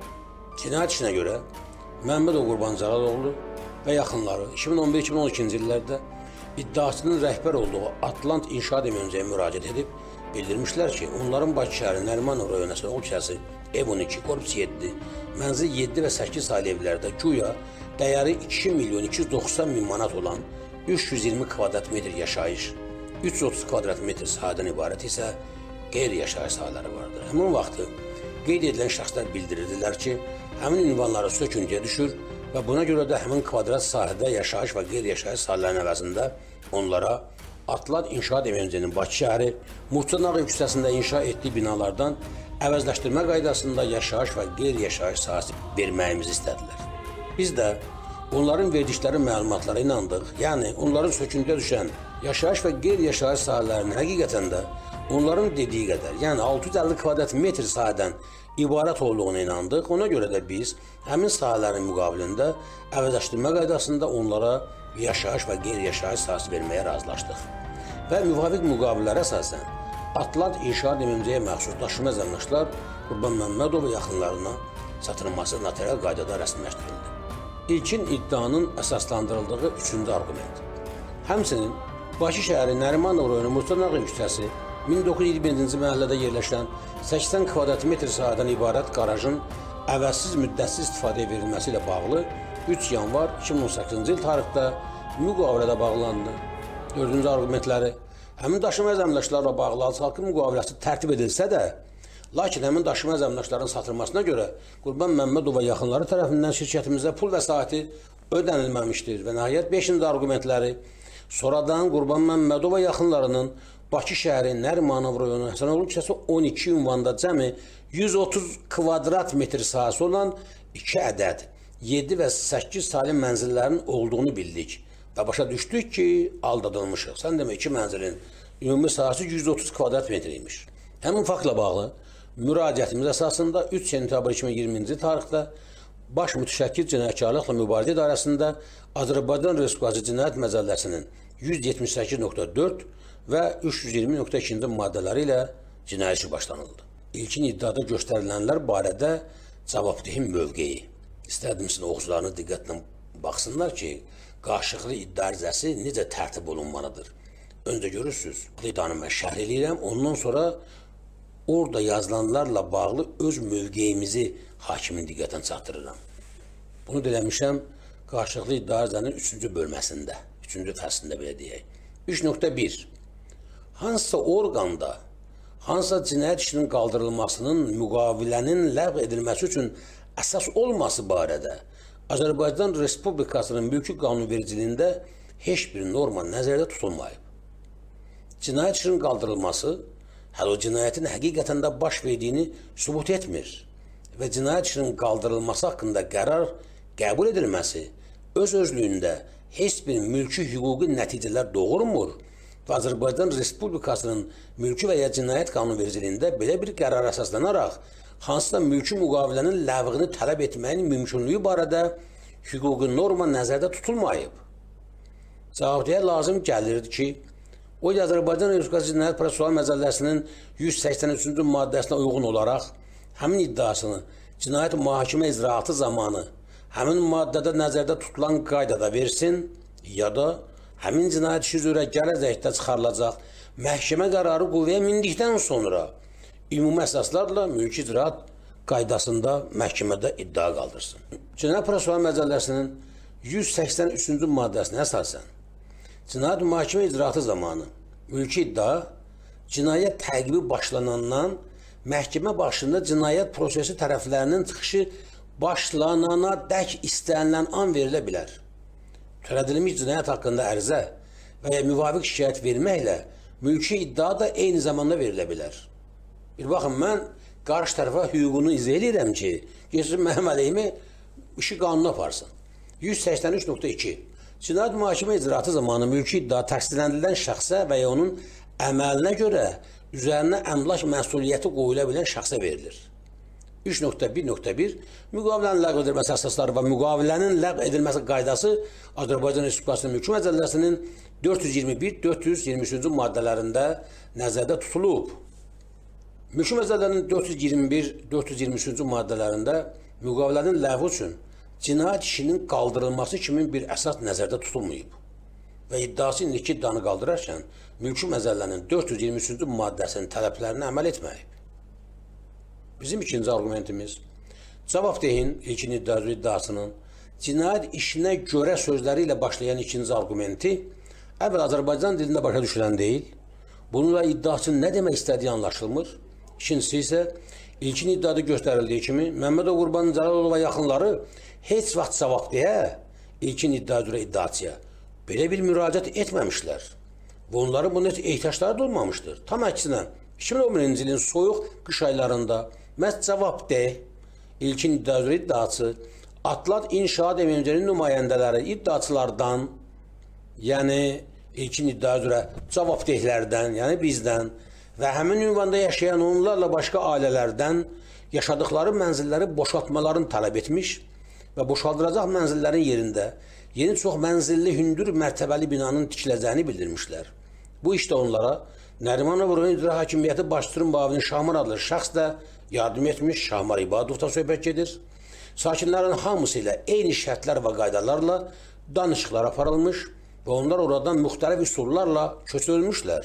Cinayət işinə görə Məmmədov Qurbanzaladoğlu və yaxınları iki min on bir iki min on ikinci illərdə iddiasının rəhbər olduğu Atlant İnşaat Ümumcəyə müraciət edib bildirmişlər ki, onların Bakı şəhəri Nərimanov rayonu Əsənoğlu küçəsi ev on iki, korpus yeddi, mənzil yeddi və səkkiz saylı evlərdə güya dəyəri iki milyon iki yüz doxsan min manat olan üç yüz iyirmi kvadrat metr yaşayış, üç yüz otuz kvadrat metr sahədən ibarət isə qeyri-yaşayış sahələri vardır. Həmin vaxtı qeyd edilən şəxslər bildirirdilər ki, həmin ünvanları söküntüyə düşür və buna görə də həmin kvadrat sahədə yaşayış və qeyri-yaşayış sahələrinin əvəzində onlara Atlat İnşaat Ümumcənin Bakı şəhəri Muhtar Nağıyev küçəsində inşa etdiyi binalardan əvəzləşdirmə qaydasında yaşayış və qeyri-yaşayış sahəsi verməyimizi istədilər. Biz də onların verdikləri məlumatlara inandıq, yəni onların söküntüyə düşən yaşayış və qeyri-yaşayış sahələrinin həqiqətən də onların dediyi qədər, yəni altı yüz əlli kvadrat metr sahədən ibarət olduğuna inandıq. Ona görə də biz həmin sahələrin müqabilində əvəzləşdirmə qaydasında onlara yaşayış və qeyri-yaşayış sahəsi verməyə razılaşdıq. Və müvafiq müqavillərə əsasən Atlant İnşaat Ümumcəyə məxsus daşınmaz əmlaklar Qurban Məmmədov və yaxınlarına satılması notarial qaydada rəsmiləşdirildi. İlkin iddianın əsaslandırıldığı üçüncü arqument. Həmçinin Bakı şəhəri Nərimanov rayonu Muhtar Nağıyev küçəsi min doqquz yüz iyirmi birinci məhəllədə yerləşən səksən kvadrat metr sahədən ibarət qarajın əvəzsiz müddətsiz istifadəyə verilməsi ilə bağlı üç yanvar iki min on səkkizinci il tarixdə müqavilədə bağlandı. Dördüncü arqumentləri, həmin daşınmaz əmlaklarla bağlı halkın müqaviləsi tərtib edilsə də, lakin həmin daşınmaz əmlakların satılmasına görə Qurban Məmmədov və yaxınları tərəfindən şirkətimizə pul vəsaiti ödənilməmişdir. Və nəhayət beşinci arqumentləri, sonradan Qurban Məmmədov və yaxınlarının Bakı şəhəri Nərimanov rayonu Əsənoğlu küçəsi on iki ünvanda cəmi yüz otuz kvadrat metr sahəsi olan iki ədəd yeddi və səkkiz saylı mənzillərin olduğunu bildik və başa düşdük ki, aldadılmışıq. Sən demə, iki mənzilin ümumi sahəsi yüz otuz kvadrat metr imiş. Həmin faktla bağlı müraciətimiz əsasında üç sentyabr iki min iyirminci tarixdə baş mütəşəkkil cinayətkarlıqla mübarizə idarəsində Azərbaycan Respublikası Cinayət Məcəlləsinin yüz yetmiş səkkiz nöqtə dörd və üç yüz iyirmi nöqtə ikinin maddələri ilə cinayət işi başlanıldı. İlkin iddiada göstərilənlər barədə cavabdehim mövqeyi. İstədim sizin oxucularını diqqətlə baxsınlar ki, qarşılıqlı iddia ərizəsi necə tərtib olunmalıdır. Öncə görürsünüz, iddianı mən şərh eləyirəm, ondan sonra orada yazılanlarla bağlı öz mövqeyimizi hakimin diqqətinə çatdırıram. Bunu demişəm qarşılıqlı iddia ərizənin üçüncü bölməsində, üçüncü fəslində belə deyək. üç nöqtə bir. Hansısa orqanda, hansısa cinayət işinin qaldırılmasının müqavilənin ləğv edilməsi üçün əsas olması barədə Azərbaycan Respublikasının mülki qanunvericiliyində heç bir norma nəzərdə tutulmayıb. Cinayət işinin qaldırılması hələ o cinayətin həqiqətən də baş verdiyini sübut etmir və cinayət işinin qaldırılması haqqında qərar qəbul edilməsi öz özlüyündə heç bir mülki hüquqi nəticələr doğurmur və Azərbaycan Respublikasının mülki və ya cinayət qanunvericiliyində belə bir qərar əsaslanaraq hansısa mülki müqavilənin ləğvini tələb etməyin mümkünlüyü barədə hüquqi norma nəzərdə tutulmayıb. Cavabdeyə lazım gəlirdi ki, o Azərbaycan Respublikası Cinayət Prosessual Məcəlləsinin yüz səksən üçüncü maddəsinə uyğun olaraq həmin iddiasını cinayət mühakimə icraatı zamanı həmin maddədə nəzərdə tutulan qaydada versin, ya da həmin cinayət işi üzrə gələcəkdə çıxarılacaq məhkəmə qərarı qüvvəyə mindikdən sonra ümumi əsaslarla mülki icraat qaydasında məhkəmədə iddia qaldırsın. Cinayət Prosessual Məcəlləsinin yüz səksən üçüncü maddəsinə əsasən cinayət mühakimə icraatı zamanı mülki iddia cinayət təqibi başlanandan məhkəmə başında cinayət prosesi tərəflərinin çıxışı başlanana dək istənilən an verilə bilər. Törədilmiş cinayət haqqında ərizə və ya müvafiq şikayət verməklə mülki iddia da eyni zamanda verilə bilər. Bir baxın, mən qarşı tərəfə hüququnu izah edirəm ki, geçsin mənim əleyhimi işi qanuna aparsın. yüz səksən üç nöqtə iki. Cinayət mühakimə icraatı zamanı mülki iddia təqsirləndirilən şəxsə və ya onun əməlinə görə üzərinə əmlak məsuliyyəti qoyula bilən şəxsə verilir. üç nöqtə bir nöqtə bir müqavilənin ləğv edilməsi əsasları və müqavilənin ləğv edilməsi qaydası Azərbaycan Respublikasının Mülki Məcəlləsinin dörd yüz iyirmi bir dörd yüz iyirmi üçüncü maddələrində nəzərdə tutulub. Mülki Məcəllənin dörd yüz iyirmi bir dörd yüz iyirmi üçüncü maddələrində müqavilənin ləğvi üçün cinayət işinin qaldırılması kimi bir əsas nəzərdə tutulmayıb və iddiası indiki iddianı qaldırarkən Mülki Məcəllənin dörd yüz iyirmi üçüncü maddəsinin tələblərinə əməl etməyib. Bizim ikinci argumentimiz, cavabdehin ilkin iddiaçı iddiasının cinayət işinə görə sözləri ilə başlayan ikinci argumenti əvvəl Azərbaycan dilində başa düşülən deyil, bununla iddiaçının nə demək istədiyi anlaşılmır. İkincisi isə ilkin iddiada göstərildiyi kimi Məmmədov Qurbanın Cəlaloğlu və yaxınları heç vaxt cavabdeyə ilkin iddiaçı iddiaçıya belə bir müraciət etməmişlər və onların bunun ehtiyaçları da olmamışdır. Tam əksinə, iki min on birinci ilin soyuq qış aylarında məhz cavabdeh, ilkin iddiaçı iddiaçı, Atlat İnşaat M M C-nin nümayəndələri iddiaçılardan, yəni ilkin iddiaçı cavabdehlərdən, yəni bizdən və həmin ünvanda yaşayan onlarla başqa ailələrdən yaşadıkları mənzilləri boşaltmalarını tələb etmiş və boşaldıracaq mənzillərin yerində yeni çox mənzilli hündür mərtəbəli binanın tikiləcəyini bildirmişlər. Bu işdə onlara Nərimanov rayon İcra Hakimiyyəti Başçının müavini Şahmar adlı şəxs də yardım etmiş, Şahmar İbadovda söhbət gedir. Sakinlərin hamısı ilə eyni şərtlər və qaydalarla danışıqlar aparılmış və onlar oradan müxtəlif üsullarla köçürülmüşlər.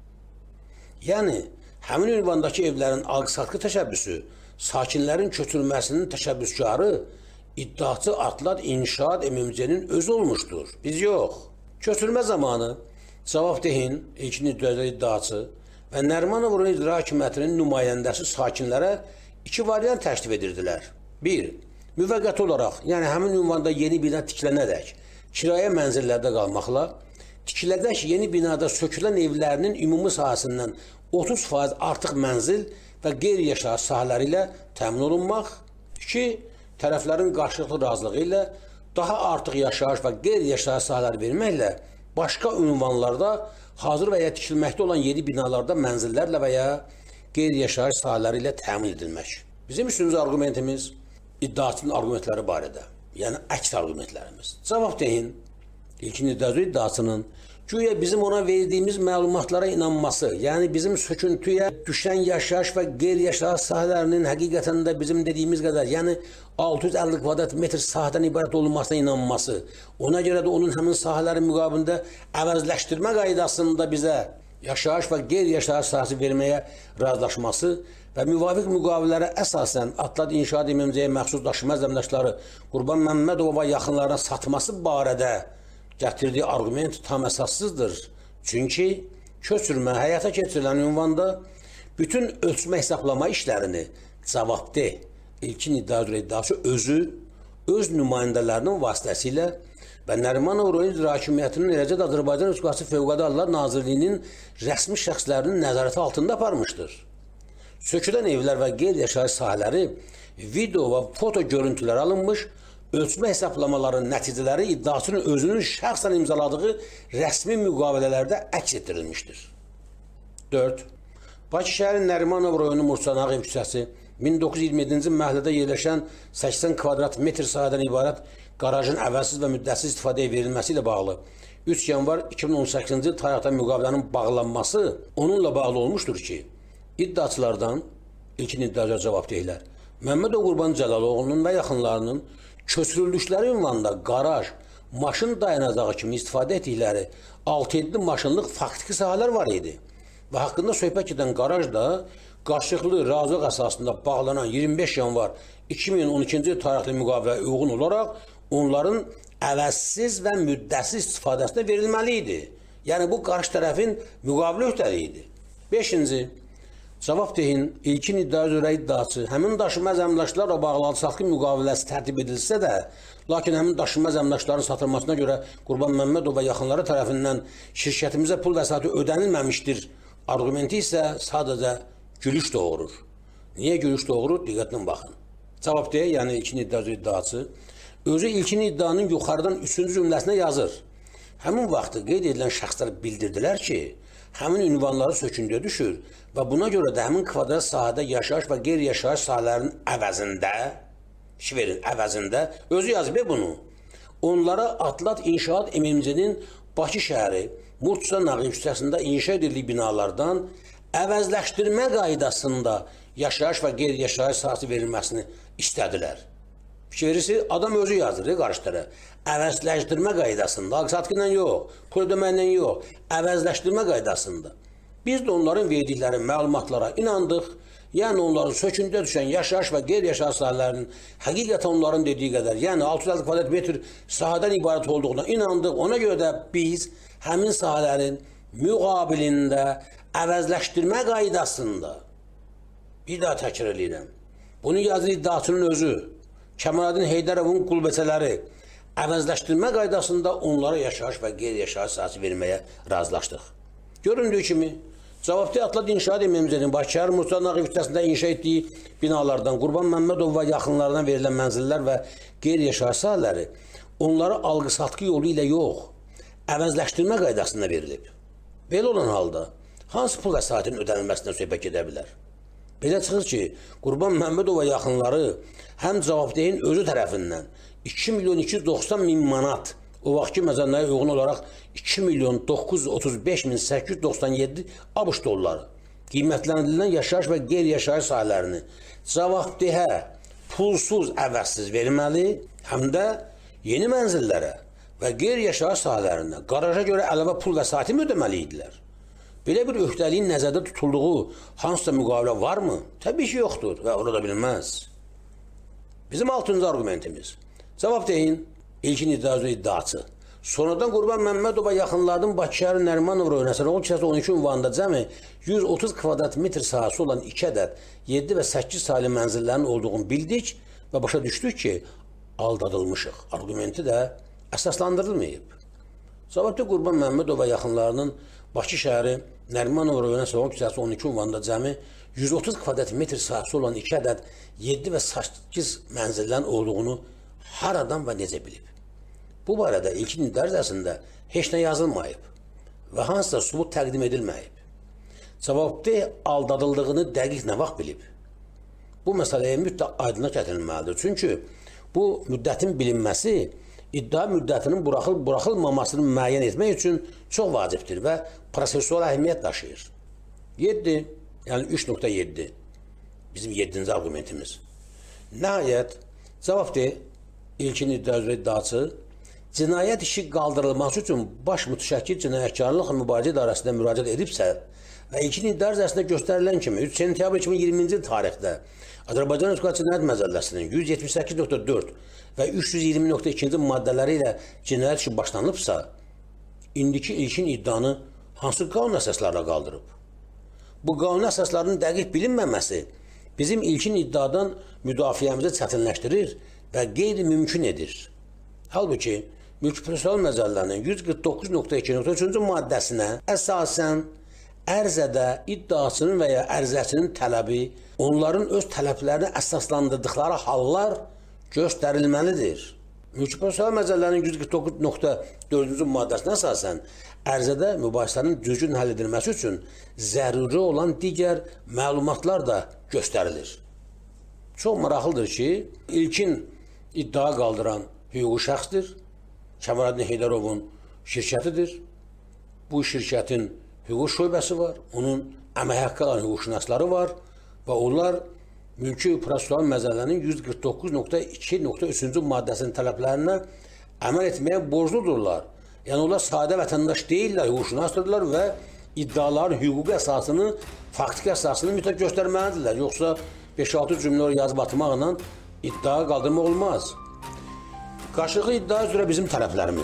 Yəni, həmin ünvandakı evlərin alqı-satqı təşəbbüsü, sakinlərin köçürülməsinin təşəbbüskarı iddiaçı Atlat İnşaat M M C-nin özü olmuşdur. Biz yox. Köçürülmə zamanı cavabdehin, ilkin iddiaçı iddiaçı və Nərimanov rayon İcra Hakimiyyətinin nümayəndəsi sakinlərə iki variant təklif edirdilər. Bir, müvəqqəti olaraq, yəni həmin ünvanda yeni bina tikilənədək kirayə mənzillərdə qalmaqla, tikilədək yeni binada sökülən evlərinin ümumi sahəsindən otuz faiz artıq mənzil və qeyri-yaşayış sahələri ilə təmin olunmaq. İki, tərəflərin qarşılıqlı razılığı ilə daha artıq yaşayış və qeyri-yaşayış sahələri verməklə başqa ünvanlarda hazır və ya tikilməkdə olan yeni binalarda mənzillərlə və ya qeyri-yaşayış sahələri ilə təmin edilmək. Bizim üçüncü argumentimiz iddiaçının argumentləri barədə, yəni əks argumentlərimiz. Cavabdehin, ilkin iddiaçı iddiasının güya bizim ona verdiğimiz məlumatlara inanması, yəni bizim söküntüyə düşən yaşayış və qeyri-yaşayış sahələrinin həqiqətən də bizim dediyimiz qədər, yəni altı yüz əlli kvadrat metr sahədən ibarət olunmasına inanması, ona görə də onun həmin sahələrin müqabilində əvəzləşdirmə qaydasında bizə yaşayış və qeyri-yaşayış sahəsi verməyə razılaşması və müvafiq müqavilələrə əsasən Atlat İnşaat M M C-yə məxsus daşınmaz əmlakları Qurban Məmmədova yaxınlarına satması barədə gətirdiyi argument tam əsassızdır. Çünki köçürmə həyata keçirilən ünvanda bütün ölçmə hesablama işlərini cavabdeh, ilkin iddiaçı iddiaçı özü öz nümayəndələrinin vasitəsilə və Nərimanov rayon İcra Hakimiyyətinin, eləcə də Azərbaycan Respublikası Fövqəladə Hallar Nazirliyinin rəsmi şəxslərinin nəzarəti altında aparmışdır. Sökülən evlər və qeyri-yaşayış sahələri video və foto görüntülər alınmış, ölçmə hesablamaların nəticələri iddiaçının özünün şəxsən imzaladığı rəsmi müqavilələrdə əks etdirilmişdir. dörd. Bakı şəhərin Nərimanov rayonu Murçanağ ev küçəsi min doqquz yüz iyirmi yeddinci məhəllədə yerləşən səksən kvadrat metr sahədən ibarət qarajın əvəzsiz və müddətsiz istifadəyə verilməsi ilə bağlı üç yanvar iki min on səkkizinci il tarixdə müqavilənin bağlanması onunla bağlı olmuşdur ki, iddiaçılardan ilkin iddiaca cavabdehlər Məmmədov Qurban Cəlaloğlu'nun və yaxınlarının köçürüldükləri ünvanda qaraj, maşın dayanacağı kimi istifadə etdikləri altı yeddi maşınlıq faktiki sahələr var idi. Və haqqında söhbət edən qaraj da qarşılıqlı razılıq əsasında bağlanan iyirmi beş yanvar iki min on ikinci il tarixli müqaviləyə uyğun olaraq onların əvəzsiz və müddətsiz istifadəsinə verilməli idi. Yəni bu qarşı tərəfin müqavilə öhdəliyi idi. beşinci. Cavabdehin ilkin iddia üzrə iddiaçı həmin daşınmaz əmlaklarla bağlı alçaqlı müqaviləsi tərtib edilsə də, lakin həmin daşınmaz əmlakların satılmasına görə Qurban Məmmədov və yaxınları tərəfindən şirkətimizə pul vəsaiti ödənilməmişdir argumenti isə sadəcə gülüş doğurur. Niyə gülüş doğurur? Diqqətlə baxın. Cavabdeh, yəni ilkin iddia üzrə iddiaçı özü ilkin iddianın yuxarıdan üçüncü cümləsinə yazır. Həmin vaxtı qeyd edilən şəxslər bildirdilər ki, həmin ünvanları söküntüyə düşür və buna görə də həmin kvadrat sahədə yaşayış və qeyri-yaşayış sahələrinin əvəzində, şiverin əvəzində, özü yazıb bunu. Onlara Atlat İnşaat M M C-nin Bakı şəhəri Murtuza Nağıl küçəsində inşa edildiyi binalardan əvəzləşdirmə qaydasında yaşayış və qeyri-yaşayış sahəsi verilməsini istədilər. Fikirisi adam özü yazır, qarşılara. Əvəzləşdirmə qaydasında, aksatqı ilə yox, pul ödəməklə yox, əvəzləşdirmə qaydasında. Biz də onların verdikləri məlumatlara inandıq, yəni onların söküntüyə düşən yaşayış və qeyri-yaşayış sahələrinin həqiqətən onların dediyi qədər, yəni altı yüz əlli kvadrat metr sahədən ibarət olduğuna inandıq. Ona görə də biz həmin sahələrin müqabilində əvəzləşdirmə qaydasında, bir daha təkrar edirəm, bunu yazır iddiaçının özü, Kəmaləddin Heydərovun qulbəçələri, əvəzləşdirmə qaydasında onlara yaşayış və qeyri-yaşayış sahəsi verməyə razılaşdıq. Göründüyü kimi, Cavabdeh Atlat İnşaat M M C-nin Bakı şəhəri Murtuza Nağıl küçəsində inşa etdiyi binalardan Qurban Məmmədov və yaxınlarına verilən mənzillər və qeyri-yaşayış sahələri onlara alqı-satqı yolu ilə yox, əvəzləşdirmə qaydasında verilib. Belə olan halda, hansı pul vəsaitinin ödənilməsindən söhbət gedə bilər? Belə çıxır ki, Qurban Məmmədov və yaxınları həm Cavabdehin özü tərəfindən iki milyon iki yüz doxsan min manat, o vaxtki məzənnəyə uyğun olaraq iki milyon doqquz yüz otuz beş min səkkiz yüz doxsan yeddi ABŞ dolları qiymətləndirilən yaşayış və qeyri-yaşayış sahələrini Cavabdehə pulsuz, əvəzsiz verməli, həm də yeni mənzillərə və qeyri-yaşayış sahələrinə qaraja görə əlavə pul vəsaiti mi ödəməli idilər? Belə bir öhdəliyin nəzərdə tutulduğu hansısa müqavilə varmı? Təbii ki, yoxdur və ola da bilməz. Bizim altıncı argumentimiz, Cavabdehin İlkin iddia üzrə iddiaçı. Sonradan Qurban Məmmədov və yaxınlarının Bakı şəhəri Nərimanov rayonu Həsənoglu küçəsi on iki ünvanında cəmi yüz otuz kvadrat metr sahəsi olan iki ədəd yeddi və səkkiz saylı mənzillərin olduğunu bildik və başa düşdük ki, aldadılmışıq. Argumenti də əsaslandırılmayıb. Cavabdeh Qurban Məmmədov və yaxınlarının Bakı şəhəri Nərimanov rayonu Həsənoglu küçəsi on iki ünvanında cəmi yüz otuz kvadrat metr sahəsi olan iki ədəd yeddi və səkkiz mənzillərin olduğunu haradan və necə bilib? Bu barədə ilkin iddia ərzəsində heç nə yazılmayıb və hansısa sübut təqdim edilməyib. Cavabdeh aldadıldığını dəqiq nə vaxt bilib? Bu məsələyə mütləq aydınlıq gətirilməlidir. Çünki bu müddətin bilinməsi iddia müddətinin buraxıl buraxılmamasını müəyyən etmək üçün çox vacibdir və prosesual əhəmiyyət daşıyır. yeddi, yəni üç nöqtə yeddi bizim yeddinci argumentimiz. Nəhayət, Cavabdeh İlkin iddia üzrə iddiaçı cinayət işi qaldırılması üçün baş mütəşəkkil cinayətkarlıqla mübarizə idarəsində müraciət edibsə və ilkin iddia ərzəsində göstərilən kimi üç sentyabr iki min iyirminci il tarixdə Azərbaycan Respublikası Cinayət Məcəlləsinin yüz yetmiş səkkiz nöqtə dörd və üç yüz iyirmi nöqtə ikinci maddələri ilə cinayət işi başlanıbsa, indiki ilkin iddianı hansı qanun əsaslarla qaldırıb? Bu qanun əsaslarının dəqiq bilinməməsi bizim ilkin iddiadan müdafiəmizi çətinləşdirir və qeyri-mümkün edir. Halbuki, Mülki Prosessual Məcəllənin yüz qırx doqquz nöqtə iki nöqtə üçüncü maddəsinə əsasən ərzədə iddiaçının və ya ərzəçinin tələbi onların öz tələblərini əsaslandırdıqları hallar göstərilməlidir. Mülki Prosessual Məcəllənin yüz qırx doqquz nöqtə dördüncü maddəsinə əsasən ərzədə mübahisələrin düzgün həll edilməsi üçün zəruri olan digər məlumatlar da göstərilir. Çox maraqlıdır ki, ilkin iddia qaldıran hüquqi şəxsdir, Kəmaləddin Heydərovun şirkətidir. Bu şirkətin hüquq şöbəsi var, onun əmək haqqı alan hüquqşünasları var və onlar Mülki Prosessual Məcəllənin yüz qırx doqquz nöqtə iki nöqtə üçüncü maddəsinin tələblərinə əməl etməyə borcludurlar. Yəni, onlar sadə vətəndaş deyirlər, hüquqşünasdırlar və iddiaların hüquqi əsasını, faktiki əsasını mütləq göstərməlidirlər. Yoxsa beş altı cümlə yazıb atmaqla iddia qaldırmaq olmaz. Qarşılıqlı iddia üzrə bizim tərəflərimiz.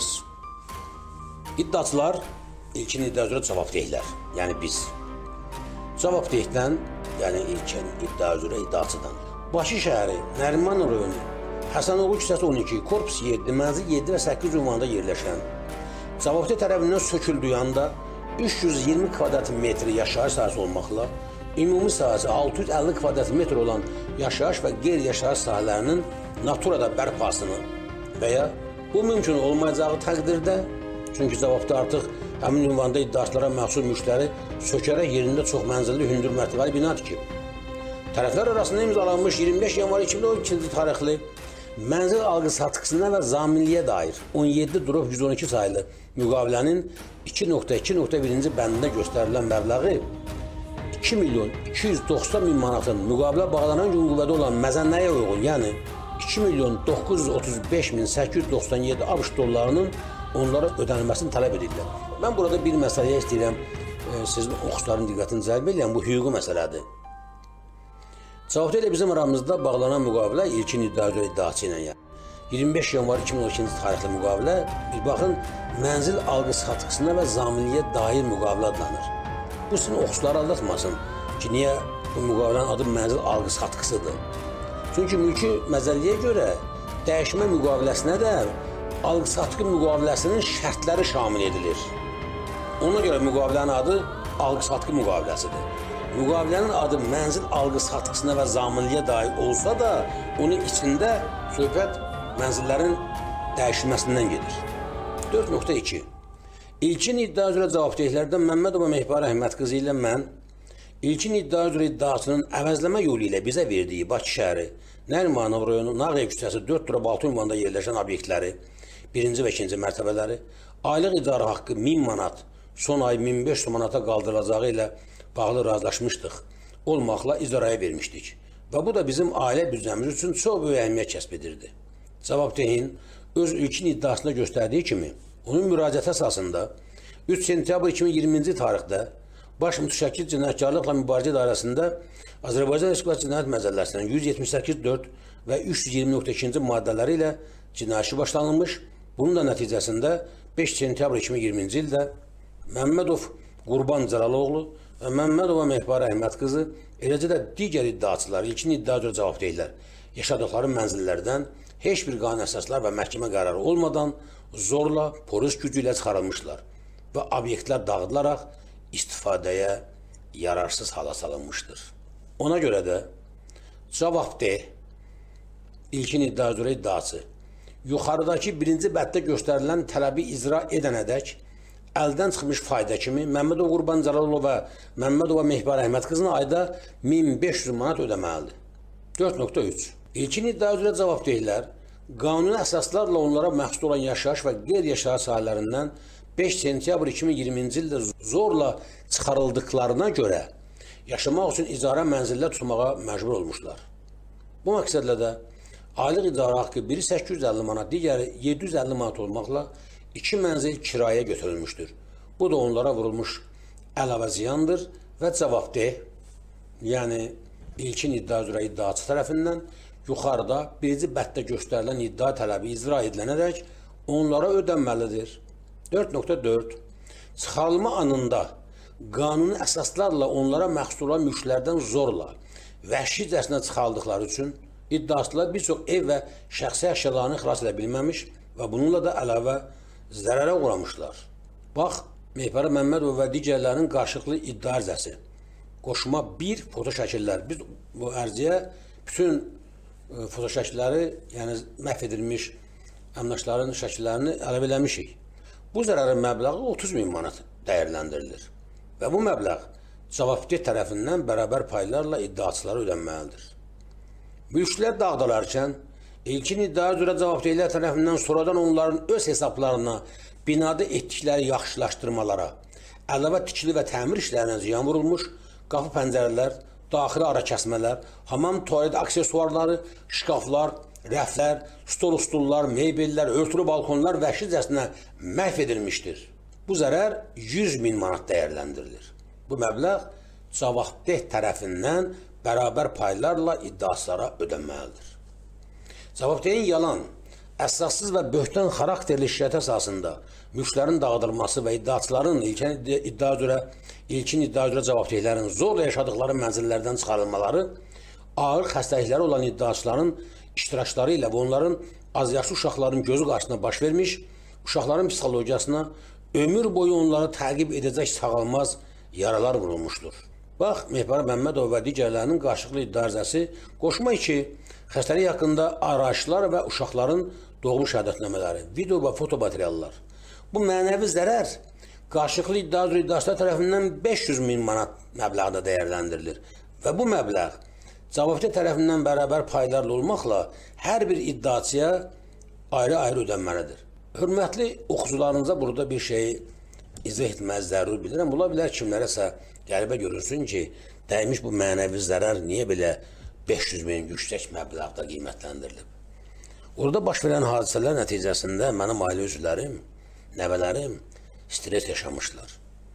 İddiaçılar ilkin iddia üzrə cavabdehlər, yəni biz. Cavabdehdən, yəni ilkin iddia üzrə iddiaçıdan. Bakı şəhəri, Nərimanov rayonu, Həsənoglu küçəsi on iki, korpus yeddi, mənzil yeddi və səkkiz ünvanında yerləşən. Cavabdeh tərəfindən söküldüyü anda üç yüz iyirmi kvadrat metri yaşayış sahəsi olmaqla ümumi sahəsi altı yüz əlli kvadrat metr olan yaşayış və qeyri-yaşayış sahələrinin naturada bərpasını və ya bu mümkün olmayacağı təqdirdə, çünki Cavabdeh artıq həmin ünvanda iddiaçılara məxsus mülkləri sökərək yerində çox mənzilli hündür mərtəbəli bina tikib. Tərəflər arasında imzalanmış iyirmi beş yanvar iki min on ikinci tarixli mənzil alqı satqısına və zaminliyə dair on yeddi drop yüz on iki sayılı müqavilənin iki nöqtə iki nöqtə birinci bəndində göstərilən məbləği iki milyon iki yüz doxsan min manatın müqavilə bağlanan gün qüvvədə olan məzənnəyə uyğun, yəni iki milyon doqquz yüz otuz beş min səkkiz yüz doxsan yeddi ABŞ dollarının onlara ödənilməsini tələb edirlər. Mən burada bir məsələyə istəyirəm, e, sizin oxucuların diqqətini cəlb edən bu hüquqi məsələdir. Cavabda ilə bizim aramızda bağlanan müqavilə ilkin iddia üzrə iddiaçı ilə yəni. iyirmi beş yanvar iki min on ikinci tarixli müqavilə, bir baxın, mənzil alqı satqısına və zaminliyə dair müqavilə adlanır. Bu sizin oxucuları aldatmasın ki, niyə bu müqavilənin adı mənzil alqı satqısıdır? Çünki mülki məzəlliyə görə dəyişmə müqaviləsinə də alqı-satqı müqaviləsinin şərtləri şamil edilir. Ona görə müqavilənin adı alqı-satqı müqaviləsidir. Müqavilənin adı mənzil alqı-satqısına və zaminliyə dair olsa da, onun içində söhbət mənzillərin dəyişilməsindən gedir. dörd nöqtə iki. İlkin iddia üzrə cavabdehlərdən Məmmədova Mehbar Əhməd qızı ilə mən İlkin iddia üzrə iddiasının əvəzləmə yolu ilə bizə verdiyi Bakı şəhəri, Nərimanov rayonu, Nağev küçəsi dörd drop altı ünvanda yerləşən obyektləri, birinci və ikinci mərtəbələri, aylıq idarə haqqı min manat, son ay min beş yüz manata qaldırılacağı ilə bağlı razılaşmışdıq, olmaqla idarəyə vermişdik. Və bu da bizim ailə büdcəmiz üçün çox böyük əhəmiyyət kəsb edirdi. Cavabdehin öz ilkin iddiasında göstərdiyi kimi, onun müraciəti əsasında üç sentyabr iki min iyirminci tarixdə Baş mütəşəkkil cinayətkarlıqla mübarizə idarəsində Azərbaycan Respublikası Cinayət Məcəlləsinin yüz yetmiş səkkiz dörd və üç yüz iyirmi nöqtə ikinci maddələri ilə cinayət işi başlanılmış. Bunun da nəticəsində beş sentyabr iki min iyirminci ildə Məmmədov Qurban Cəlaloğlu və Məmmədova Mehbar Əhməd qızı, eləcə də digər iddiaçılar, ilkin iddia üzrə cavabdehlər yaşadıqları mənzillərdən heç bir qanun əsaslar və məhkəmə qərarı olmadan zorla polis gücü ilə çıxarılmışlar və obyektlər dağıdılaraq istifadəyə yararsız hala salınmışdır. Ona görə də cavabdeh, ilkin iddia üzrə iddiaçı, yuxarıdakı birinci bənddə göstərilən tələbi icra edənədək əldən çıxmış fayda kimi Məmmədov Qurban Cəlaloğlu və Məmmədova Mehbar Əhməd qızına ayda min beş yüz manat ödəməlidir. dörd nöqtə üç. İlkin iddia üzrə cavabdehlər qanuni əsaslarla onlara məxsus olan yaşayış və qeyri-yaşayış sahələrindən beş sentyabr iki min iyirminci ildə zorla çıxarıldıqlarına görə yaşamaq üçün icarə mənzillər tutmağa məcbur olmuşlar. Bu məqsədlə də aylıq idarə haqqı biri səkkiz yüz əlli manat, digəri yeddi yüz əlli manat olmaqla iki mənzil kirayə götürülmüşdür. Bu da onlara vurulmuş əlavə ziyandır və cavabdeh, yəni ilkin iddia üzrə iddiaçı tərəfindən yuxarıda birinci bənddə göstərilən iddia tələbi icra edilənədək onlara ödənməlidir. dörd nöqtə dörd. Çıxarılma anında qanuni əsaslarla onlara məxsus olan mülklərdən zorla vəhşicəsinə çıxarıldıqları üçün iddiaçılar bir çox ev və şəxsi əşyalarını xilas edə bilməmiş və bununla da əlavə zərərə uğramışlar. Bax, Mehbar Məmmədov və digərlərinin qarşılıqlı iddia ərizəsi. Qoşma bir foto şəkillər. Biz bu ərziyə bütün e, foto şəkilləri, yəni məhv edilmiş əmlakların şəkillərini əlavə eləmişik. Bu zərərin məbləği otuz min manat dəyərləndirilir və bu məbləğ cavabdeh tərəfindən bərabər paylarla iddiaçılara ödənməlidir. Mülklər dağıdılarkən ilkin iddia üzrə cavabdehlər tərəfindən sonradan onların öz hesablarına binada etdikləri yaxşılaşdırmalara, əlavə tikili və təmir işlərinə ziyan vurulmuş, qapı pəncərələr, daxili ara kəsmələr, hamam tualet aksesuarları, şkaflar, rəflər, stol-stullar, meybellər, örtülü balkonlar vəhşicəsinə məhv edilmişdir. Bu zərər yüz min manat dəyərləndirilir. Bu məbləğ cavabdeh tərəfindən bərabər paylarla iddiaçılara ödənməlidir. Cavabdehin yalan, əsassız və böhtan xarakterli şikayət əsasında mülklərin dağıdılması və iddiaçıların ilkin iddia üzrə ilkin iddia üzrə cavabdehlərin zorla yaşadıkları mənzillərdən çıxarılmaları, ağır xəstəlikləri olan iddiaçıların iştirakçıları ilə və onların azyaşlı uşaqların gözü qarşısında baş vermiş, uşaqların psixologiyasına ömür boyu onları təqib edəcək sağalmaz yaralar vurulmuşdur. Bax, Mehbar Məmmədov və digərlərinin qarşılıqlı iddia ərizəsi qoşma iki, xəstəlik haqqında arayışlar və uşaqların doğum şəhadətnamələri, video və foto materiallar. Bu mənəvi zərər qarşılıqlı iddia üzrə iddiaçılar tərəfindən beş yüz min manat məbləğdə dəyərləndirilir və bu məbləğ cavabdeh tərəfindən bərabər paylarla olmaqla hər bir iddiaçıya ayrı-ayrı ödənməlidir. Hörmətli oxucularınıza burada bir şeyi izah etməz zəruri bilirəm. Bula bilər kimlərəsə qəribə görünsün ki, dəymiş bu mənəvi zərər niyə belə beş yüz min yüksək məbləğdə qiymətləndirilib? Orada baş verən hadisələr nəticəsində mənim ailə üzvlərim, nəvələrim stres yaşamışlar.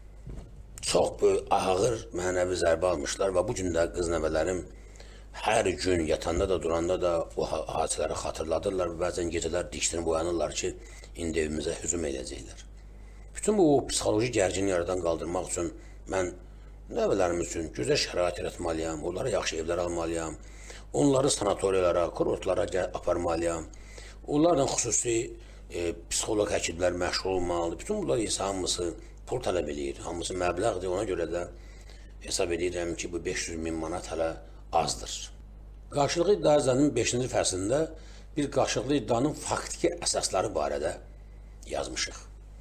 Çox böyük, ağır mənəvi zərbə almışlar və bu gün də qız nəvələrim hər gün yatanda da, duranda da o hadisələri xatırladırlar və bəzən gecələr diksinib oyanırlar ki, indi evimizə hücum edəcəklər. Bütün bu psixoloji gərgini yaradan qaldırmaq üçün mən nəvələrim üçün gözəl şərait yaratmalıyam, onlara yaxşı evlər almalıyam, onları sanatoriyalara, kurortlara aparmalıyam, onlarla xüsusi e, psixolog həkimlər məşğul olmalıdır. Bütün bunlar isə hamısı pul tələb edir, hamısı məbləğdir, ona görə də hesab edirəm ki, bu beş yüz min manat hələ azdır. Qarşılıqlı iddia izahının beşinci fəslində bir qarşılıqlı iddianın faktiki əsasları barədə yazmışıq.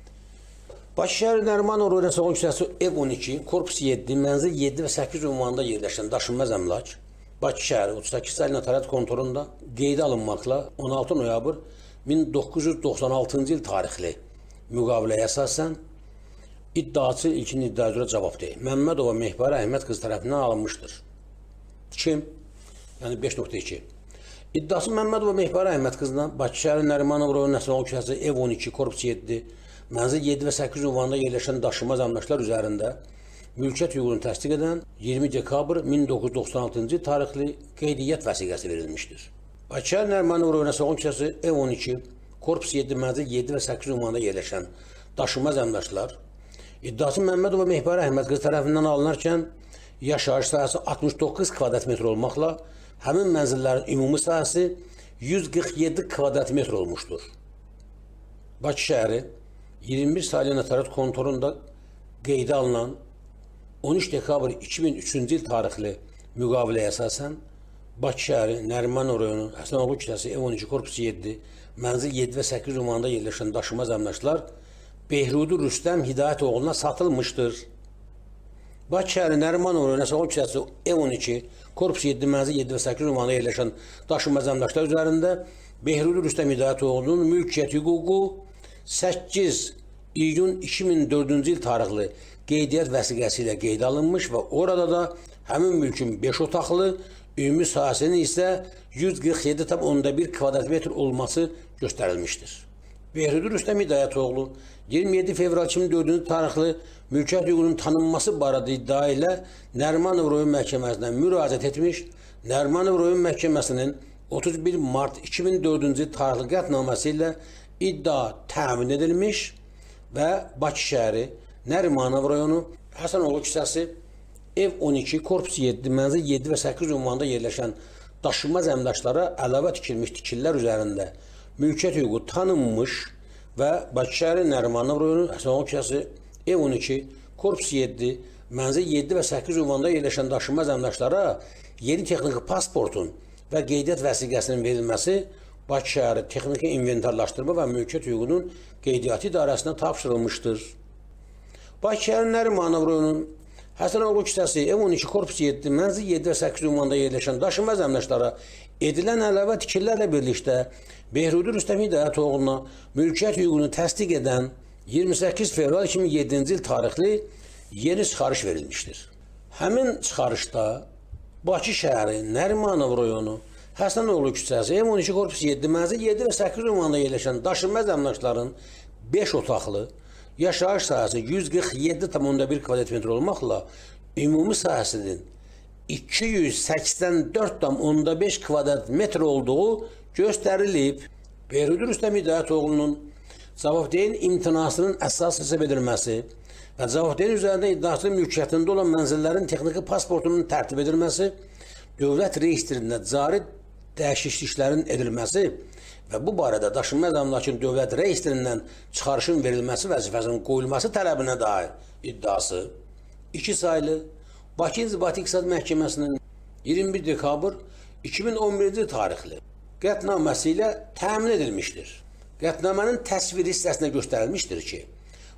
Bakı şəhəri Nərimanov rayonu Soğan küçəsi ev on iki, korpus yeddi, mənzil yeddi və səkkiz ünvanında yerləşən daşınmaz əmlak Bakı şəhəri otuz səkkiz saylı notariat kontorunda qeydə alınmaqla on altı noyabr min doqquz yüz doxsan altıncı il tarixli müqaviləyə əsasən iddiaçı ilkin iddia üzrə cavabdeh Məmmədova Mehbar Əhməd qızı tərəfindən alınmışdır. Kim? Yəni beş nöqtə iki. İddiası Məmmədova Mehbar Əhməd qızına Bakı şəhəri Nərimanov rayonu Soğan küçəsi ev on iki, korpus yeddi, mənzil yeddi və səkkiz ünvanında yerləşən daşınmaz əmlaklar üzərində mülkiyyət hüququnu təsdiq edən iyirmi dekabr min doqquz yüz doxsan altıncı tarixli qeydiyyat vəsiqəsi verilmişdir. Bakı şəhəri Nərimanov rayonu Soğan küçəsi ev on iki, korpus yeddi, mənzil yeddi və səkkiz ünvanında yerləşən daşınmaz əmlaklar iddiası Məmmədova Mehbar Əhməd qızı tərəfindən alınarkən yaşayış sahəsi altmış doqquz kvadrat metr olmaqla həmin mənzillərin ümumi sahəsi yüz qırx yeddi kvadrat metr olmuşdur. Bakı şəhəri iyirmi bir saylı notariat kontorunda qeydə alınan on üç dekabr iki min üçüncü il tarixli müqaviləyə əsasən Bakı şəhəri Nərimanov rayonu Həsənoğlu küçəsi ev on iki, korpus yeddi, mənzil yeddi və səkkiz ünvanında yerləşən daşınmaz əmlaklar Behrudi Rüstəm Hidayət oğluna satılmışdır. Bakı şəhəri Nərimanov rayonu Həsənoğlu küçəsi ev on iki, korpus yeddi, mənzil yeddi və səkkiz ünvanında yerləşən daşınmaz əmlaklar üzərində Behrudi Rüstəm Hidayət oğlunun mülkiyyət hüququ səkkiz iyun iki min dördüncü il tarixli qeydiyyat vəsiqəsi ilə qeydə alınmış və orada da həmin mülkün beş otaqlı, ümumi sahəsinin isə yüz qırx yeddi tam onda bir kvadrat metr olması göstərilmişdir. Behrudi Rüstəm Hidayətoğlu iyirmi yeddi fevral iki min dördüncü tarixli mülkiyyət hüququnun tanınması barədə iddia ilə Nərimanov rayon məhkəməsinə müraciət etmiş, Nərimanov rayon məhkəməsinin otuz bir mart iki min dördüncü tarixli qətnaməsi ilə iddia təmin edilmiş və Bakı şəhəri Nərimanov rayonu Həsənoğlu küçəsi ev on iki, korpus yeddi, mənzil yeddi və səkkiz ünvanında yerləşən daşınmaz əmlaklara əlavə tikilmiş tikillər üzərində mülkiyyət hüququ tanınmış və Bakı şəhəri Nərimanov rayonu Həsənoğlu küçəsi ev on iki, korpus yeddi, mənzil yeddi və səkkiz ünvanında yerləşən daşınmaz əmlaklara yeni texniki pasportun və qeydiyyat vəsiqəsinin verilməsi Bakı şəhəri texniki inventarlaşdırma və mülkiyyət hüququnun qeydiyyatı idarəsinə tapşırılmışdır. Bakı şəhəri Nərimanov rayonunun Həsənoğlu küçəsi ev on iki, korpus yeddi, mənzil yeddi və səkkiz ünvanında yerləşən daşınmaz əmlaklara edilən əlavə tikililərlə birlikdə Behrudi Rüstəm Hidayətoğluna mülkiyyət hüququnu təsdiq edən iyirmi səkkiz fevral iki min yeddinci il tarixli yeni çıxarış verilmişdir. Həmin çıxarışda Bakı şəhəri Nərimanov rayonu Həsənoğlu küçəsi ev on iki, korpus yeddi, mənzil yeddi və səkkiz ünvanında yerləşən daşınmaz əmlakların beş otaqlı, yaşayış sahəsi yüz qırx yeddi tam onda bir kvadrat metr olmaqla ümumi sahəsinin iki yüz səksən dörd tam onda beş kvadrat metr olduğu göstərilib. Behrudi Rüstəm Hidayətoğlunun cavabdehin imtinasının əsas hesab edilməsi və cavabdehin üzərində iddiaçı mülkiyyətində olan mənzillərin texniki pasportunun tərtib edilməsi, dövlət reyestrində cari dəyişikliklərin edilməsi və bu barədə daşınmaz əmlakın dövlət reyestrindən çıxarışın verilməsi vəzifəsinin qoyulması tələbinə dair iddiası iki saylı Bakı İnzibati İqtisad Məhkəməsinin iyirmi bir dekabr iki min on birinci tarixli qətnaməsi ilə təmin edilmişdir. Qətnamənin təsvir hissəsində göstərilmişdir ki,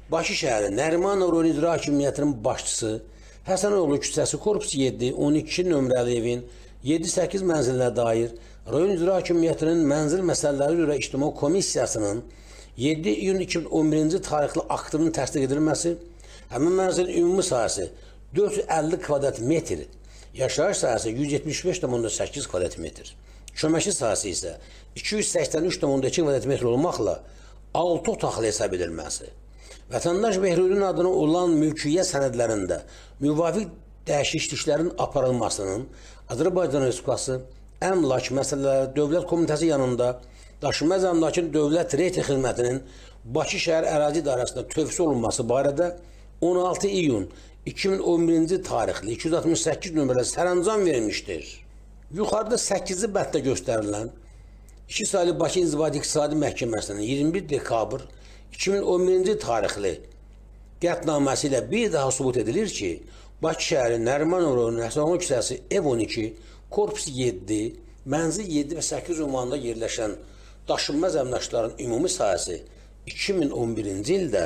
Bakı şəhəri Nərimanov rayon İcra Hakimiyyətinin başçısı Həsənoğlu küçəsi korpus yeddi on iki nömrəli evin yeddi səkkiz mənzilinə dair rayon İcra Hakimiyyətinin mənzil məsələləri üzrə İctimai Komissiyasının yeddi iyun iki min on birinci tarixli aktının təsdiq edilməsi, həmin mənzilin ümumi sahəsi dörd yüz əlli kvadrat metr, yaşayış sahəsi yüz yetmiş beş nöqtə səkkiz kvadrat metr, köməkli sahəsi isə iki yüz səksən üç nöqtə iki kvadrat metr olmaqla altı otaqlı hesab edilməsi, vətəndaş Behrudun adına olan mülkiyyət sənədlərində müvafiq dəyişikliklərin aparılmasının Azərbaycan Respublikası Əmlak Məsələləri Dövlət Komitəsi yanında daşınmaz əmlakın dövlət reyting xidmətinin Bakı şəhər ərazi idarəsində tövsiyə olunması barədə on altı iyun iki min on birinci tarixli iki yüz altmış səkkiz nömrəli sərəncam verilmişdir. Yuxarıda səkkizinci bənddə göstərilən iki saylı Bakı İnzibati İqtisadi Məhkəməsinin iyirmi bir dekabr iki min on birinci tarixli qətnaməsi ilə bir daha sübut edilir ki, Bakı şəhəri Nərimanov rayon Həsənoğlu küçəsi ev on iki, korpus yeddi, mənzil yeddi və səkkiz ünvanında yerləşən daşınmaz əmlakların ümumi sahəsi iki min on birinci ildə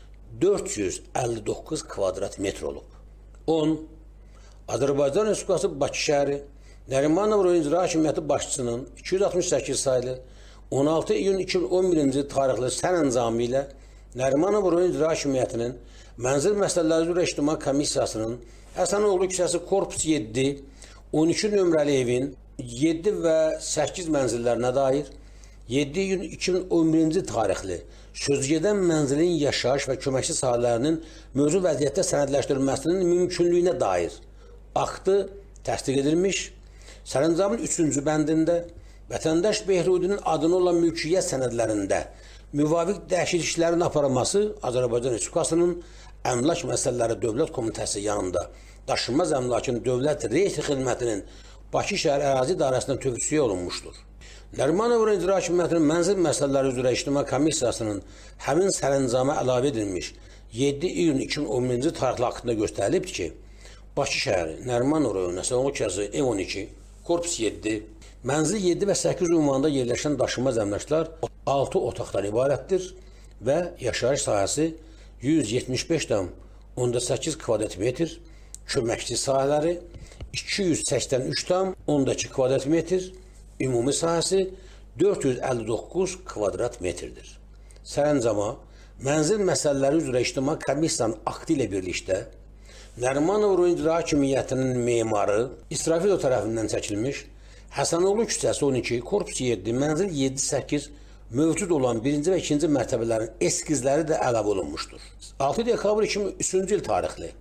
dörd yüz əlli doqquz kvadrat metr olub. on. Azərbaycan Respublikası Bakı şəhəri Nərimanov rayon İcra Hakimiyyəti başçısının iki yüz altmış səkkiz saylı on altı iyun iki min on birinci tarixli sərəncamı ilə Nərimanov rayon İcra Hakimiyyətinin Mənzil Məsələləri üzrə İctimai Komissiyasının Həsənoğlu küçəsi korpus yeddi on iki nömrəli evin yeddi və səkkiz mənzillərinə dair yeddi iyun iki min on birinci tarixli sözgedən mənzilin yaşayış və köməkçi sahələrinin mövcud vəziyyətdə sənədləşdirilməsinin mümkünlüyünə dair aktı təsdiq edilmiş, sərəncamın üçüncü bəndində vətəndaş Behrudinin adına olan mülkiyyət sənədlərində müvafiq dəyişikliklərin aparılması Azərbaycan Respublikasının Əmlak Məsələləri Dövlət Komitəsi yanında daşınmaz əmlakın dövlət reyting xidmətinin Bakı şəhər ərazi idarəsindən tövsiyə olunmuşdur. Nərimanov rayon İcra Hakimiyyətinin Mənzil Məsələləri üzrə İctimai Komissiyasının həmin sərəncama əlavə edilmiş yeddi iyun iki min on birinci tarixli aktında göstərilib ki, Bakı şəhəri Nərimanov rayon Həsənoğlu küçəsi ev on iki, korpus yeddi, mənzil yeddi və səkkiz ünvanında yerləşən daşınmaz əmlaklar altı otaqdan ibarətdir və yaşayış sahəsi yüz yetmiş beş nöqtə səkkiz kvadrat metr, köməkçi sahələri iki yüz səksən üç nöqtə iki kvadrat metr, ümumi sahəsi dörd yüz əlli doqquz kvadrat metrdir. Sərəncama Mənzil Məsələləri üzrə İctimai Komissiyanın aktı ilə birlikdə Nərimanov rayon İcra Hakimiyyətinin memarı İsrafilov tərəfindən çəkilmiş Həsənoğlu küçəsi on iki, korpus yeddi, mənzil yeddi səkkiz mövcud olan birinci və ikinci mərtəbələrin eskizləri də əlavə olunmuşdur. altı dekabr iki min üçüncü il tarixli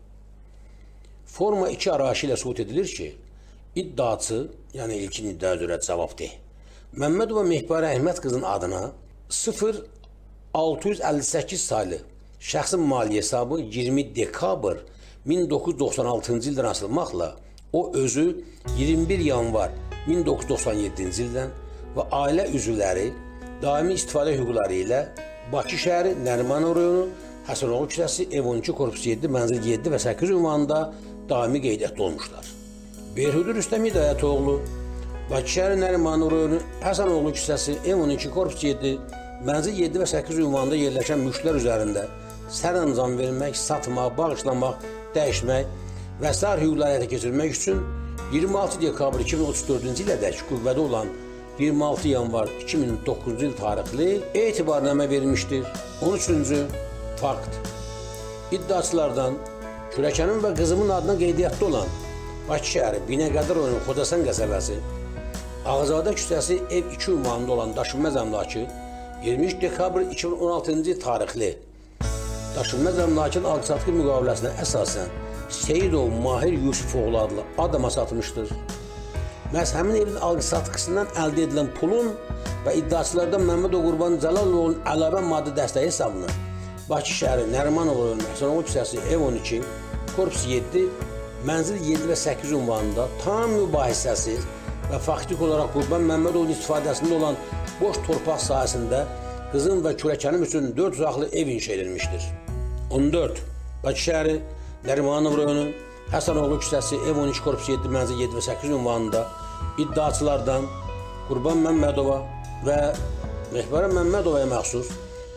forma iki arayışı ilə sübut edilir ki, iddiaçı, yəni ilkin iddia üzrə cavabdeh, Məmmədova Mehbar Əhməd qızın adına sıfır altı yüz əlli səkkiz saylı şəxsin maliyyə hesabı iyirmi dekabr min doqquz yüz doxsan altıncı ildən asılmaqla o özü iyirmi bir yanvar min doqquz yüz doxsan yeddinci ildən və ailə üzvləri daimi istifadə hüquqları ilə Bakı şəhəri Nərimanov rayonu Həsənoğlu küçəsi ev on iki, korpus yeddi, mənzil yeddi və səkkiz ünvanında daimi qeydiyyatda olmuşlar. Behrudi Rüstəm Hidayətoğlu Bakı şəhəri Nərimanov rayonu Həsənoğlu küçəsi ev on iki, korpus yeddi, mənzil yeddi və səkkiz ünvanında yerləşən mülklər üzərində sərəncam vermək, satmaq, bağışlamaq, dəyişmək və sair hüquqları həyata keçirmək üçün iyirmi altı dekabr iki min otuz dördüncü ilədək qüvvədə olan iyirmi altı yanvar iki min doqquzuncu il tarixli etibarnamə verilmişdir. on üçüncü fakt. İddiaçılardan Kürəkənin və qızımın adına qeydiyyatda olan Bakı şəhəri Binəqədi rayonu Xocasən qəsəbəsi Ağzadə küçəsi ev iki ünvanında olan daşınmaz əmlakı iyirmi üç dekabr iki min on altıncı tarixli daşınmaz əmlakın alqı-satqı müqaviləsinə əsasən Seyidov Mahir Yusufoğlu adlı adama satmışdır. Məhz həmin evin alqı-satqısından əldə edilən pulun və iddiaçılardan Məmmədov Qurban Cəlalovun əlavə maddi dəstəyi hesabına Bakı şəhəri Nərimanov rayonu Həsənoğlu küçəsi ev on iki, korpus yeddi, mənzil yeddi və səkkiz ünvanında tam mübahisəsiz və faktik olaraq Qurban Məmmədovun istifadəsində olan boş torpaq sahəsində qızın və kürəkənim üçün dörd uzaqlı ev inşa edilmişdir. on dörd. Bakı şəhəri Nərimanov rayonu Həsənoğlu küçəsi ev on iki, korpus yeddi, mənzil yeddi və səkkiz ünvanında iddiaçılardan Qurban Məmmədova və Mehbar Məmmədovaya məxsus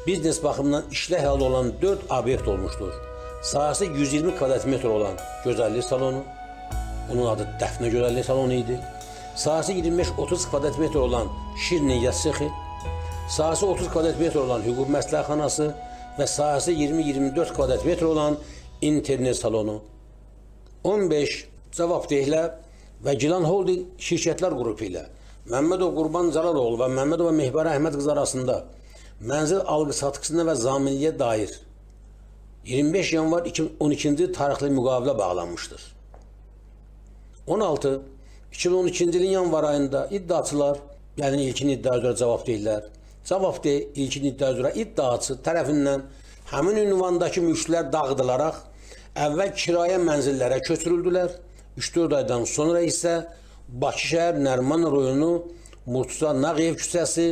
biznes baxımından işlə halda olan dörd obyekt olmuşdur. Sahəsi yüz iyirmi kvadrat metr olan gözəllik salonu, onun adı Dəfnə gözəllik salonu idi. Sahəsi iyirmi beş otuz kvadrat metr olan Şirniyyət sexi, sahəsi otuz kvadrat metr olan hüquq məsləhətxanası və sahəsi iyirmi iyirmi dörd kvadrat metr olan internet salonu. on beş cavabdehlər və Gilan Holding şirkətlər qrupu ilə Məmmədov Qurban Cəlaloğlu və Məmmədova Mehbara Əhməd qızı arasında mənzil alqı satqısına və zaminliyə dair iyirmi beş yanvar iki min on ikinci tarixli müqavilə bağlanmışdır. on altı iki min on ikinci ilin yanvar ayında iddiaçılar, yəni ilkin iddia üzrə cavabdehlər, cavabdeh ilkin iddia üzrə iddiaçı tərəfindən həmin ünvandakı mülklər dağıdılaraq əvvəl kirayə mənzillərə köçürüldülər. üç dörd aydan sonra isə Bakı şəhər Nəriman rayonu Murtuza Nağıyev küçəsi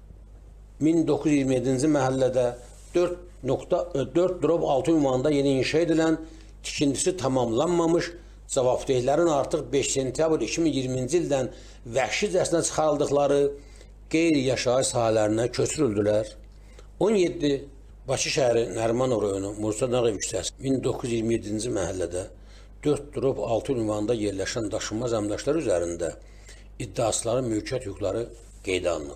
min doqquz yüz iyirmi yeddinci məhəllədə dörd nöqtə dörd altı ünvanında yeni inşa edilən, tikintisi tamamlanmamış cavabdehlərin artıq beş sentyabr iki min iyirminci ildən vəhşicəsinə çıxarıldıqları qeyri-yaşayış sahələrinə köçürüldülər. on yeddi Bakı şəhəri Nərimanov rayonu Murtuza Nağıyev küçəsi min doqquz yüz iyirmi yeddinci məhəllədə dörd altı ünvanında yerləşən daşınmaz əmlaklar üzərində iddiaçıların mülkiyyət hüquqları qeydə alınıb.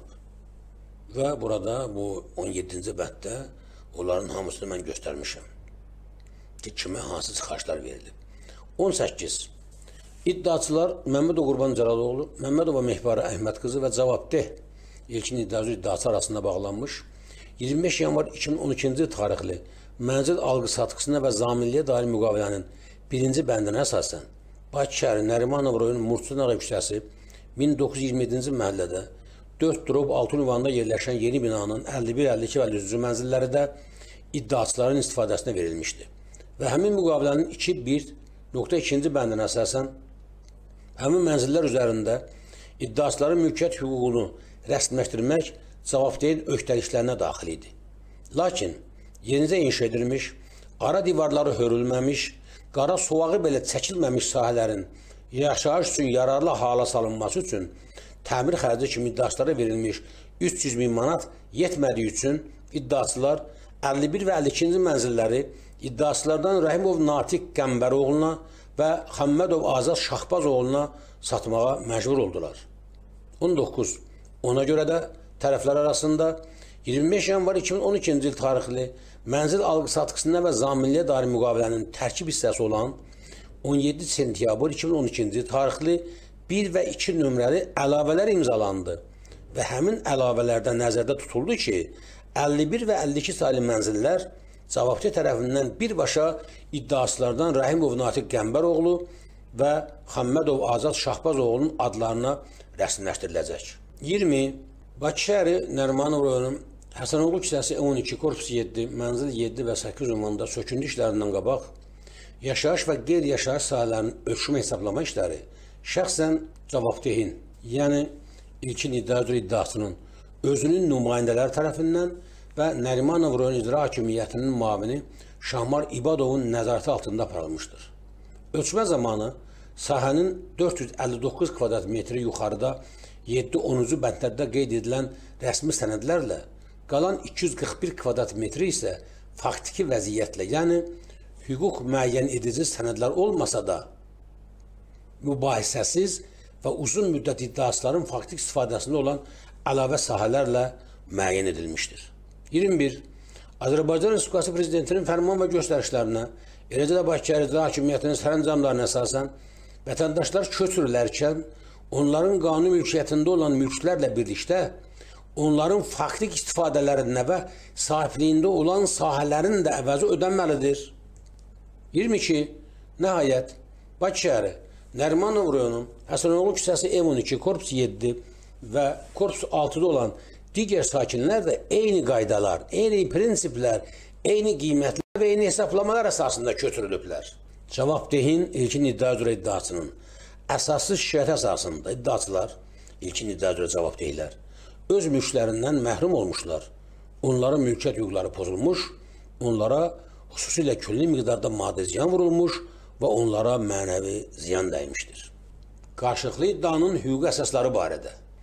Və burada bu on yeddinci bənddə onların hamısını mən göstərmişəm ki, kimə hansı çıxarışlar verilib. on səkkiz İddiaçılar Məmmədov Qurban Cəlaloğlu, Məmmədova Mehbara Əhməd qızı və cavabdeh ilkin iddiacı iddiaçı arasında bağlanmış iyirmi beş yanvar iki min on ikinci tarixli mənzil alqı satqısına və zaminliyə dair müqavilənin birinci bəndinə əsasən Bakı şəhəri Nərimanov rayonu Murtuza Nağıyev küçəsi min doqquz yüz iyirmi yeddinci məhəllədə dörd altı ünvanında yerləşən yeni binanın əlli bir, əlli iki və əlli üçüncü mənzilləri də iddiaçıların istifadəsinə verilmişdi. Və həmin müqavilənin iki bir nöqtə ikinci bəndinə əsasən həmin mənzillər üzərində iddiaçıların mülkiyyət hüququnu rəsmiləşdirmək cavabdehin öhdəliklərinə daxil idi. Lakin yenicə inşa edilmiş, ara divarları hörülməmiş, qara soğağı belə çəkilməmiş sahələrin yaşayış üçün yararlı hala salınması üçün təmir xərci kimi iddiaçılara verilmiş üç yüz min manat yetmədiyi üçün iddiaçılar əlli bir və əlli ikinci mənzilləri iddiaçılardan Rəhimov Natiq Qəmbəroğluna və Xəmmədov Azad Şahbazoğluna satmağa məcbur oldular. on doqquz Ona görə də tərəflər arasında iyirmi beş yanvar iki min on ikinci il tarixli mənzil alqı satqısına və zaminliyə dair müqavilənin tərkib hissəsi olan on yeddi sentyabr iki min on ikinci tarixli bir və iki nömrəli əlavələr imzalandı və həmin əlavələrdə nəzərdə tutuldu ki, əlli bir və əlli iki saylı mənzillər cavabdeh tərəfindən birbaşa iddiaçılardan Rəhimov Natiq Qəmbəroğlu və Xəmmədov Azad Şahbazoğlunun adlarına rəsmiləşdiriləcək. iyirmi Bakı şəhəri Nərimanov rayonu Həsənoğlu küçəsi on iki, korpus yeddi, mənzil yeddi və səkkiz ünvanında söküntü işlərindən qabaq yaşayış və qeyri-yaşayış sahələrinin ölçümü hesablama işləri şəxsən cavabdehin, yəni ilkin iddia üzrə iddiasının özünün nümayəndələri tərəfindən və Nərimanov rayon İcra Hakimiyyətinin müavini Şahmar İbadovun nəzarəti altında aparılmışdır. Ölçmə zamanı sahənin dörd yüz əlli doqquz kvadrat metri yuxarıda yeddi onuncu bəndlərdə qeyd edilən rəsmi sənədlərlə qalan iki yüz qırx bir kvadrat metri isə faktiki vəziyyətlə, yəni hüquq müəyyən edici sənədlər olmasa da mübahisəsiz və uzun müddət iddiaçıların faktik istifadəsində olan əlavə sahələrlə müəyyən edilmişdir. iyirmi bir Azərbaycan Respublikası Prezidentinin fərman və göstərişlərinə, eləcə də Bakı şəhər İcra Hakimiyyətinin sərəncamlarına əsasən vətəndaşlar köçürülərkən onların qanuni mülkiyyətində olan mülklərlə birlikdə onların faktik istifadələrinə və sahibliyində olan sahələrin də əvəzi ödənməlidir. iyirmi iki Nəhayət, Bakı şəhəri Nərimanov rayonu Həsənoğlu küçəsi ev on iki, korpus yeddi və korpus altıda olan digər sakinlər də eyni qaydalar, eyni prinsiplər, eyni qiymətlər və eyni hesablamalar əsasında köçürülüblər. Cavabdehin ilkin iddia üzrə iddiasının əsassız şikayət əsasında iddiaçılar, ilkin iddia üzrə cavabdehlər, öz mülklərindən məhrum olmuşlar. Onların mülkiyyət hüquqları pozulmuş, onlara xüsusilə külli miqdarda maddi ziyan vurulmuş və onlara mənəvi ziyan dəymişdir. Qarşılıqlı iddianın hüquqi əsasları barədə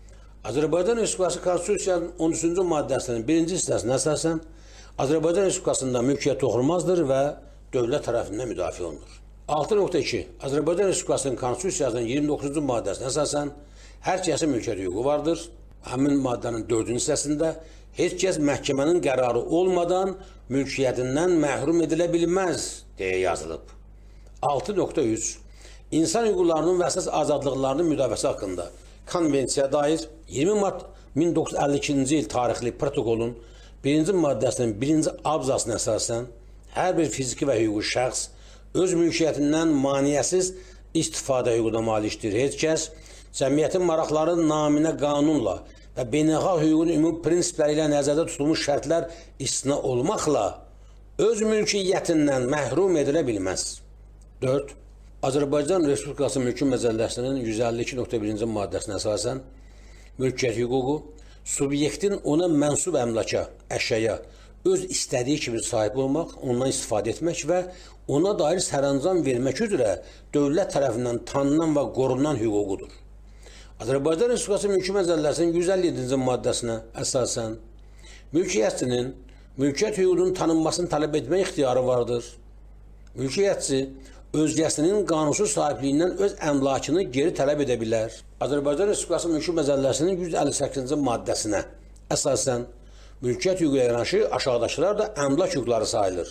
Azərbaycan Respublikası Konstitusiyasının on üçüncü maddəsinin birinci hissəsinə əsasən Azərbaycan Respublikasında mülkiyyət toxunulmazdır və dövlət tərəfindən müdafiə olunur. altı nöqtə iki. Azərbaycan Respublikasının Konstitusiyasının iyirmi doqquzuncu maddəsinə əsasən hər kəsin mülkiyyət hüququ vardır. Həmin maddənin dördüncü hissəsində heç kəs məhkəmənin qərarı olmadan mülkiyyətindən məhrum edilə bilməz deyə yazılıb. altı nöqtə üç. İnsan hüquqlarının və əsas azadlıqlarının müdafiəsi haqqında konvensiyaya dair iyirmi mart min doqquz yüz əlli ikinci il tarixli protokolun birinci maddəsinin birinci abzasına əsasən hər bir fiziki və hüquqi şəxs öz mülkiyyətindən maniyəsiz istifadə hüququna malikdir. Heç kəs cəmiyyətin maraqları naminə qanunla və beynəlxalq hüququn ümumi prinsipləri ilə nəzərdə tutulmuş şərtlər istisna olmaqla öz mülkiyyətindən məhrum edilə bilməz. dörd. Azərbaycan Respublikası Mülki Məcəlləsinin yüz əlli iki nöqtə birinci maddəsinə əsasən mülkiyyət hüququ subyektin ona mənsub əmlaka, əşyaya öz istədiyi kimi sahib olmaq, ondan istifadə etmək və ona dair sərəncam vermək üzrə dövlət tərəfindən tanınan və qorunan hüququdur. Azərbaycan Respublikası Mülki Məcəlləsinin yüz əlli yeddinci maddəsinə əsasən mülkiyyətçinin mülkiyyət hüququnun tanınmasını tələb etmək ixtiyarı vardır. Mülkiyyətçi özgəsinin qanunsuz sahibliyindən öz əmlakını geri tələb edə bilər. Azərbaycan Respublikası Mülki Məcəlləsinin yüz əlli səkkizinci maddəsinə əsasən mülkiyyət hüququ ilə yanaşı aşağıdakılar da əmlak hüquqları sayılır.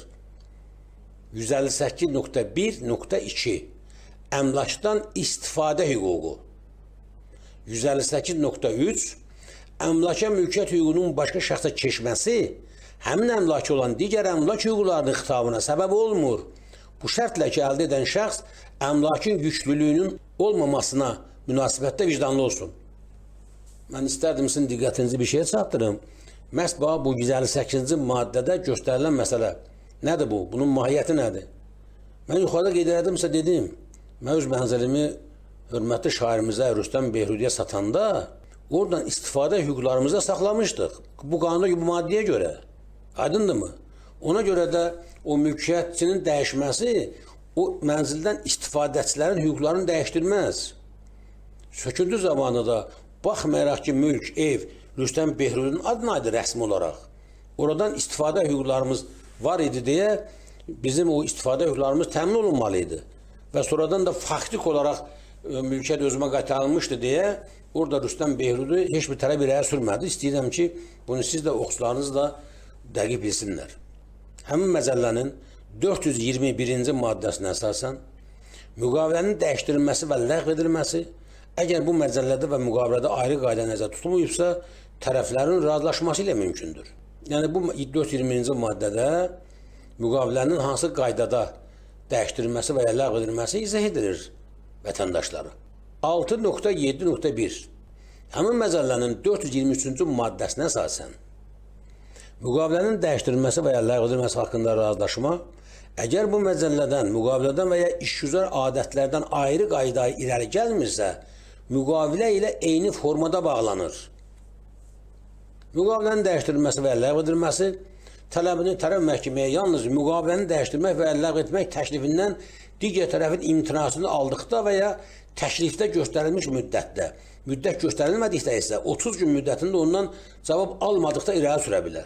yüz əlli səkkiz nöqtə bir nöqtə iki Əmlakdan istifadə hüququ. yüz əlli səkkiz nöqtə üç Əmlaka mülkiyyət hüququnun başqa şəxsə keçməsi həmin əmlaki olan digər əmlak hüquqlarının xitabına səbəb olmur. Bu şərtlə ki, əldə edən şəxs əmlakin yüklülüyünün olmamasına münasibətdə vicdanlı olsun. Mən istərdim sizin diqqətinizi bir şeyə çatdırım. Məhz bu yüz əlli səkkizinci maddədə göstərilən məsələ nədir bu? Bunun mahiyyəti nədir? Mən yuxarıda qeyd edimsə dedim, mən öz mənzərimi hörmətli şairimizə Rüstəm Behrudiyə satanda oradan istifadə hüquqlarımızı saxlamışdıq. Bu qanuna, bu maddəyə görə. Aydındır mı? Ona görə də o mülkiyyətçinin dəyişməsi o mənzildən istifadəçilərin hüquqlarını dəyişdirməz. Söküntü zamanı da baxmayaraq ki, mülk, ev Rüstəm Behrudinin adına idi rəsmi olaraq. Oradan istifadə hüquqlarımız var idi deyə bizim o istifadə hüquqlarımız təmin olunmalı idi. Və sonradan da faktik olaraq mülkiyyət özümə qaytarılmışdı deyə orada Rüstəm Behrudu heç bir tələb irəyə sürmədi. İstəyirəm ki, bunu siz də oxucularınız da dəqiq bilsinlər. Həmin məcəllənin dörd yüz iyirmi birinci maddəsinə əsasən müqavilənin dəyişdirilməsi və ləğv edilməsi əgər bu məcəllədə və müqavilədə ayrı qayda nəzərdə tutulmayıbsa, tərəflərin razılaşması ilə mümkündür. Yəni bu dörd yüz iyirminci maddədə müqavilənin hansı qaydada dəyişdirilməsi və ya ləğv edilməsi izah edilir vətəndaşlara. altı nöqtə yeddi nöqtə bir Həmin məcəllənin dörd yüz iyirmi üçüncü maddəsinə əsasən müqavilənin dəyişdirilməsi və ya ləğv edilməsi haqqında razılaşma əgər bu məcəllədən, müqavilədən və ya işgüzar adətlərdən ayrı qayda irəli gəlmirsə, müqavilə ilə eyni formada bağlanır. Müqavilənin dəyişdirilməsi və ya ləğv edilməsi tələbini tərəf məhkəməyə yalnız müqaviləni dəyişdirmək və ya ləğv etmək təklifindən digər tərəfin imtinasını aldıqda və ya təklifdə göstərilmiş müddətdə, müddət göstərilmədikdə isə otuz gün müddətində ondan cavab almadıqda irəli sürə bilər.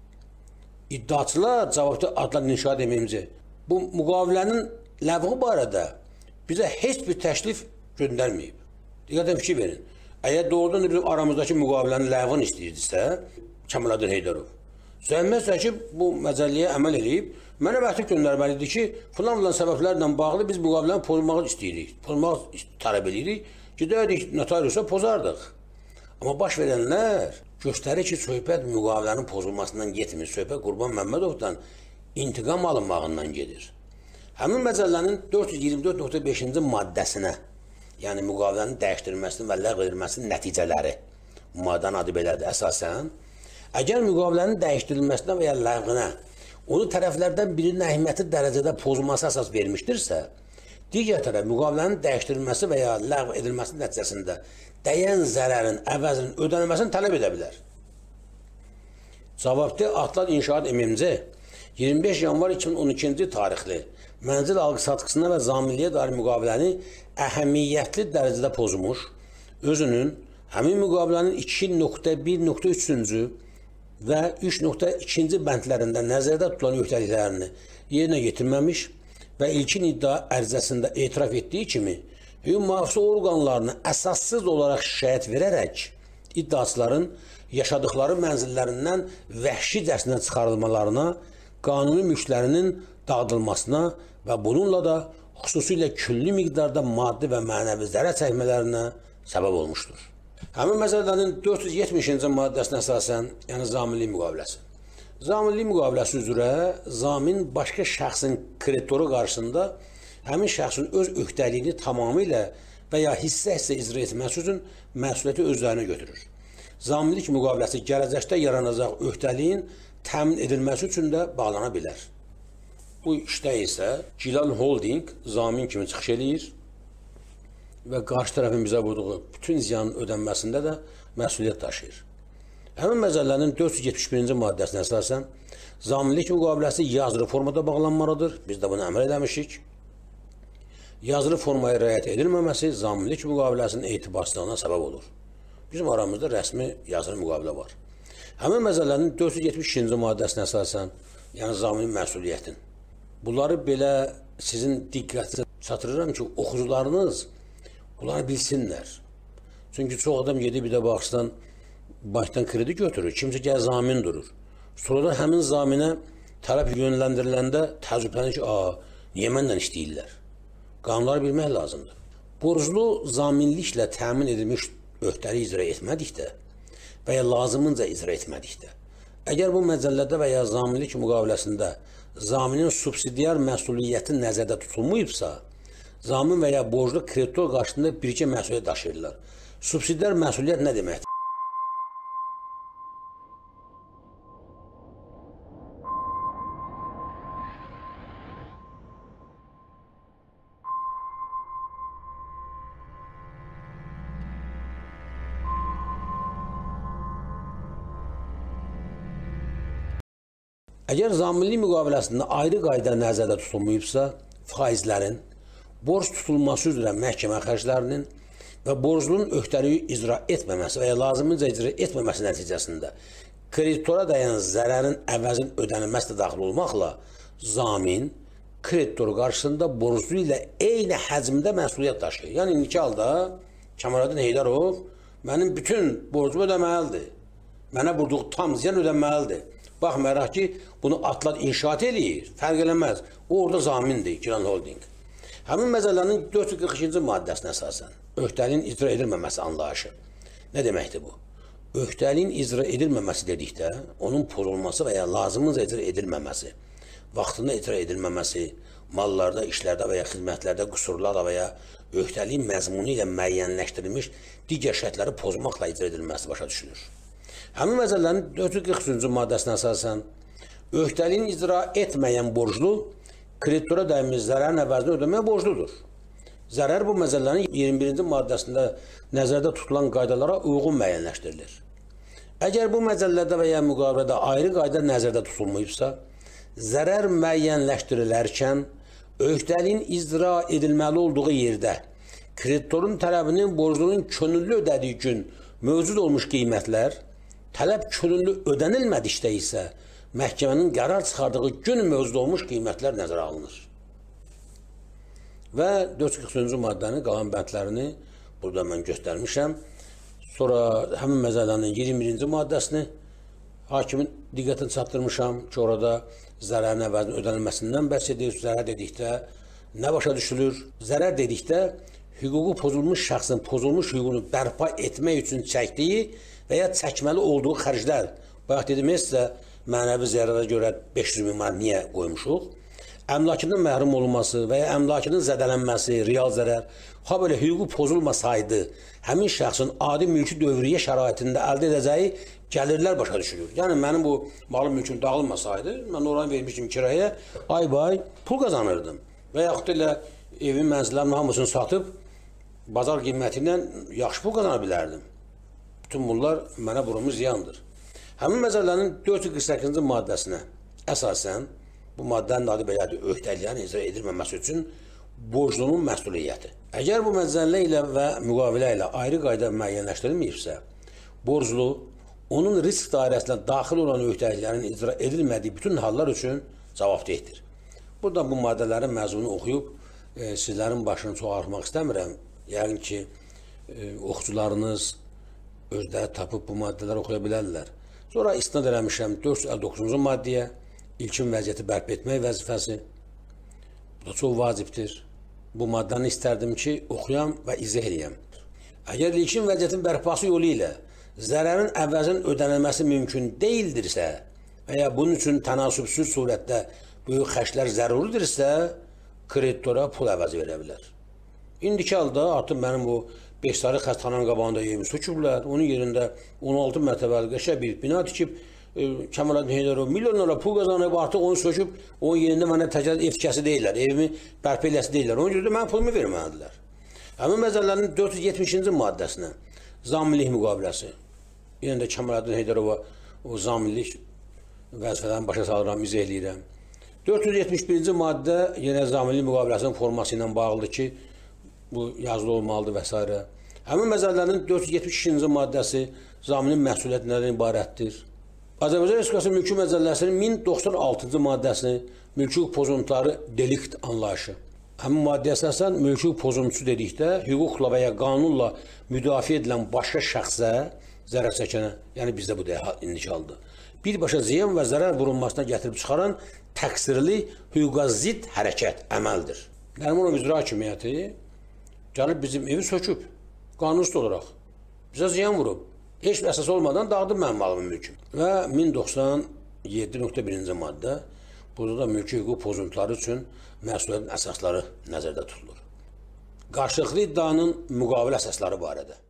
İddiaçılar cavabda adlar inşa deməyimci. Bu müqavilənin ləğvi barədə bizə heç bir təklif göndərməyib. Diqqətən fikir verin. Əgər doğrudan bizim aramızdakı müqavilənin ləğvini istəyirdisə, Kəmaləddin Heydərov zəhmət çəkib bu məcəlləyə əməl edib, mənə məktub göndərməlidir ki, filan filan səbəblərlə bağlı biz müqaviləni pozmağı istəyirik, pozmağı tələb edirik, gedərdik notariusa pozardıq. Amma baş verənlər göstərir ki, söhbət müqavilənin pozulmasından getmir, söhbət Qurban Məmmədovdan intiqam alınmağından gedir. Həmin məcəllənin dörd yüz iyirmi dörd nöqtə beşinci maddəsinə, yəni müqavilənin dəyişdirilməsinin və ləğv edilməsinin nəticələri, bu maddənin adı belədir, əsasən, əgər müqavilənin dəyişdirilməsinə və ya ləğvinə onu tərəflərdən birinin əhəmiyyətli dərəcədə pozulması əsas vermişdirsə, digər tərəf müqavilənin dəyişdirilməsi və ya ləğv edilməsinin nəticəsində dəyən zərərin əvəzinin ödənilməsini tələb edə bilər. Cavabdeh Atlar İnşaat M M C iyirmi beş yanvar iki min on ikinci tarixli mənzil alqı-satqısına və zamilliyə dair müqaviləni əhəmiyyətli dərəcədə pozmuş, özünün Həmin müqavilənin iki nöqtə bir nöqtə üçüncü və üç nöqtə ikinci bəndlərində nəzərdə tutulan öhdəliklərini yerinə yetirməmiş və ilkin iddia ərizəsində etiraf etdiyi kimi hüquq mühafizə orqanlarına əsassız olaraq şikayət verərək iddiaçıların yaşadıkları mənzillərindən vəhşicəsinə çıxarılmalarına, qanuni mülklərinin dağıdılmasına və bununla da xüsusilə külli miqdarda maddi və mənəvi zərər çəkmələrinə səbəb olmuşdur. Həmin məsələlərin dörd yüz yetmişinci maddəsinə əsasən, yəni zaminlik müqaviləsi. Zaminlik müqaviləsi üzrə zamin başqa şəxsin kreditoru qarşısında həmin şəxsin öz öhdəliyini tamamilə və ya hissə-hissə icra etməsi üçün məsuliyyəti özlərinə götürür. Zaminlik müqaviləsi gələcəkdə yaranacaq öhdəliyin təmin edilməsi üçün də bağlana bilər. Bu işdə isə Gilal Holding zamin kimi çıxış edir və qarşı tərəfin bizə vurduğu bütün ziyanın ödənməsində də məsuliyyət daşıyır. Həmin məsələlərin dörd yüz yetmiş birinci maddəsinə əsasən zaminlik müqaviləsi yazılı formada bağlanmalıdır. Biz də bunu əməl eləmişik. Yazılı formaya riayət edilməməsi zaminlik müqaviləsinin etibarsızlığına səbəb olur. Bizim aramızda rəsmi yazılı müqavilə var. Həmin məsələlərin dörd yüz yetmiş ikinci maddəsinə əsasən, yəni zaminin məsuliyyətin. Bunları belə sizin diqqətinizə çatdırıram ki, oxucularınız bunları bilsinlər. Çünki çox adam gedib bir də baxışdan başdan kredi götürür, kimsə gəl zamin durur. Sonra həmin zaminə tələb yönləndiriləndə təəccüblənir ki, a, niyə məndən istəyirlər? Qanunları bilmək lazımdır. Borclu zaminliklə təmin edilmiş öhdəlik icra etmədikdə və ya lazımınca icra etmədikdə, əgər bu məcəllədə və ya zaminlik müqaviləsində zaminin subsidiar məsuliyyəti nəzərdə tutulmayıbsa, zamin və ya borclu kreditor qarşısında bircə məsuliyyət daşıyırlar. Subsidiar məsuliyyət nə deməkdir? Əgər zaminlik müqaviləsində ayrı qayda nəzərdə tutulmayıbsa, faizlərin, borc tutulması üzrə məhkəmə xərclərinin və borclunun öhdəliyi icra etməməsi və ya lazımınca icra etməməsi nəticəsində kreditora dəyən zərərin əvəzin ödənilməsi də daxil olmaqla zamin kreditor qarşısında borclu ilə eyni həcmdə məsuliyyət daşıyır. Yəni, indiki halda Kəmaləddin Heydərov mənim bütün borcumu ödəməlidir. Mənə vurduğu tam ziyan ödənməlidir. Baxmayaraq ki, bunu atlar inşaat eləyir, fərq eləməz. O, orada zamindir, Gilal Holding. Həmin məsələnin dörd yüz qırx ikinci maddəsinə əsasən öhdəliyin icra edilməməsi anlayışı. Nə deməkdir bu? Öhdəliyin icra edilməməsi dedikdə, onun pozulması və ya lazımınca icra edilməməsi, vaxtında icra edilməməsi, mallarda, işlərdə və ya xidmətlərdə qüsurlarla və ya öhdəliyin məzmunu ilə müəyyənləşdirilmiş digər şərtləri pozmaqla icra edilməsi başa düşülür. Həmin məsələlərin dörd yüz qırx üçüncü maddəsinə əsasən öhdəliyin icra etməyən borclu kreditora dəymiş zərərin əvəzini ödəməyə borcludur. Zərər bu məsələlərin iyirmi birinci maddəsində nəzərdə tutulan qaydalara uyğun müəyyənləşdirilir. Əgər bu məsələlərdə və ya müqavilədə ayrı qayda nəzərdə tutulmayıbsa, zərər müəyyənləşdirilərkən öhdəliyin icra edilməli olduğu yerdə kreditorun tələbinin borclunun könüllü ödədiyi gün mövcud olmuş qiymətlər, tələb könüllü ödənilmədikdə isə məhkəmənin qərar çıxardığı gün mövcud olmuş qiymətlər nəzərə alınır. Və dörd yüz qırx üçüncü maddənin qalan bəndlərini burada mən göstərmişəm. Sonra həmin məsələnin iyirmi birinci maddəsini hakimin diqqətini çatdırmışam ki, orada zərərin əvəzinin ödənilməsindən bəhs edir. Zərər dedikdə nə başa düşülür? Zərər dedikdə hüququ pozulmuş şəxsin pozulmuş hüququnu bərpa etmək üçün çəkdiyi və ya çəkməli olduğu xərclər. Bayaq dedim, sizə mənəvi zərərə görə beş yüz min manat niyə qoymuşuq? Əmlakının məhrum olunması və ya əmlakının zədələnməsi, real zərər, ha belə hüququ pozulmasaydı, həmin şəxsin adi mülki dövriyyə şəraitində əldə edəcəyi gəlirlər başa düşülür. Yəni, mənim bu malım mülküm dağılmasaydı, mən oranı vermişim kiraya, ay bay pul qazanırdım. Və yaxud elə evin mənzillərinin hamısını satıb, bazar qiyməti ilə yaxşı pul qazana bilərdim. Bütün bunlar mənə vurulmuş ziyandır. Həmin məsələnin dörd yüz qırx səkkizinci maddəsinə əsasən, bu maddənin adı belədir, öhdəliyin icra edilməməsi üçün borclunun məsuliyyəti. Əgər bu məcəllə ilə və müqavilə ilə ayrı qayda müəyyənləşdirilməyibsə, borclu onun risk dairəsinə daxil olan öhdəliklərin icra edilmədiyi bütün hallar üçün cavabdehdir. Burada bu maddələrin məzmunu oxuyub e, sizlərin başını çox ağrıtmaq istəmirəm. Yəqin ki, e, oxucularınız özləri tapıb bu maddələri oxuya bilərlər. Sonra istinad eləmişəm dörd yüz əlli doqquzuncu maddəyə, ilkin vəziyyəti bərpa etmək vəzifəsi. Bu da çox vacibdir. Bu maddəni istərdim ki, oxuyam və izah edəyəm. Əgər ilkin vəziyyətin bərpası yolu ilə zərərin əvəzin ödənilməsi mümkün deyildirsə və ya bunun üçün tənasübsüz surətdə böyük xərclər zəruridirsə, kreditora pul əvəzi verə bilər. İndiki halda artıq mənim bu beş sarı xəstəxananın qabağında yerimi söküblər. Onun yerində on altı mərtəbəli qəşəng bir bina tikib, e, Kəmaləddin Heydərov milyonlarla pul qazanıb, artıq onu söküb, onun yerində mənə təcəl ev tikəsi deyirlər, evimi bərpa eləsi deyirlər. Onun görə mən pulumu verməlidirlər. Həmin məcəllərin dörd yüz yetmişinci maddəsinə zaminlik müqaviləsi. Yenə də Kəmaləddin Heydərova o zaminlik vəzifələrini başa salıram, izah eləyirəm. dörd yüz yetmiş birinci maddə yenə zaminlik müqaviləsinin forması ilə bağlıdır ki, bu yazılı olmalıdır və s. Həmin məcəllərin dörd yüz yetmiş ikinci maddəsi zaminin məsuliyyəti nədən ibarətdir? Azərbaycan Respublikası Mülki Məcəlləsinin min doxsan altıncı maddəsini mülki hüquq pozuntuları delikt anlayışı. Həmin maddəyə əsasən mülki hüquq pozuntusu dedikdə hüquqla və ya qanunla müdafiə edilən başqa şəxsə, zərər çəkənə, yəni bizdə bu da indiki halda, birbaşa ziyan və zərər vurulmasına gətirib çıxaran təqsirli hüquqa zidd hərəkət, əməldir. Nərmanov İcra Hakimiyyəti gəlib bizim evi söküb, qanunsuz olaraq bizə ziyan vurub. Heç bir əsas olmadan dağıdıb mənim malımın mülküm. Və min doxsan yeddi nöqtə birinci maddə, burada da mülki hüquq pozuntuları üçün məsuliyyətin əsasları nəzərdə tutulur. Qarşılıqlı iddianın müqavilə əsasları barədə.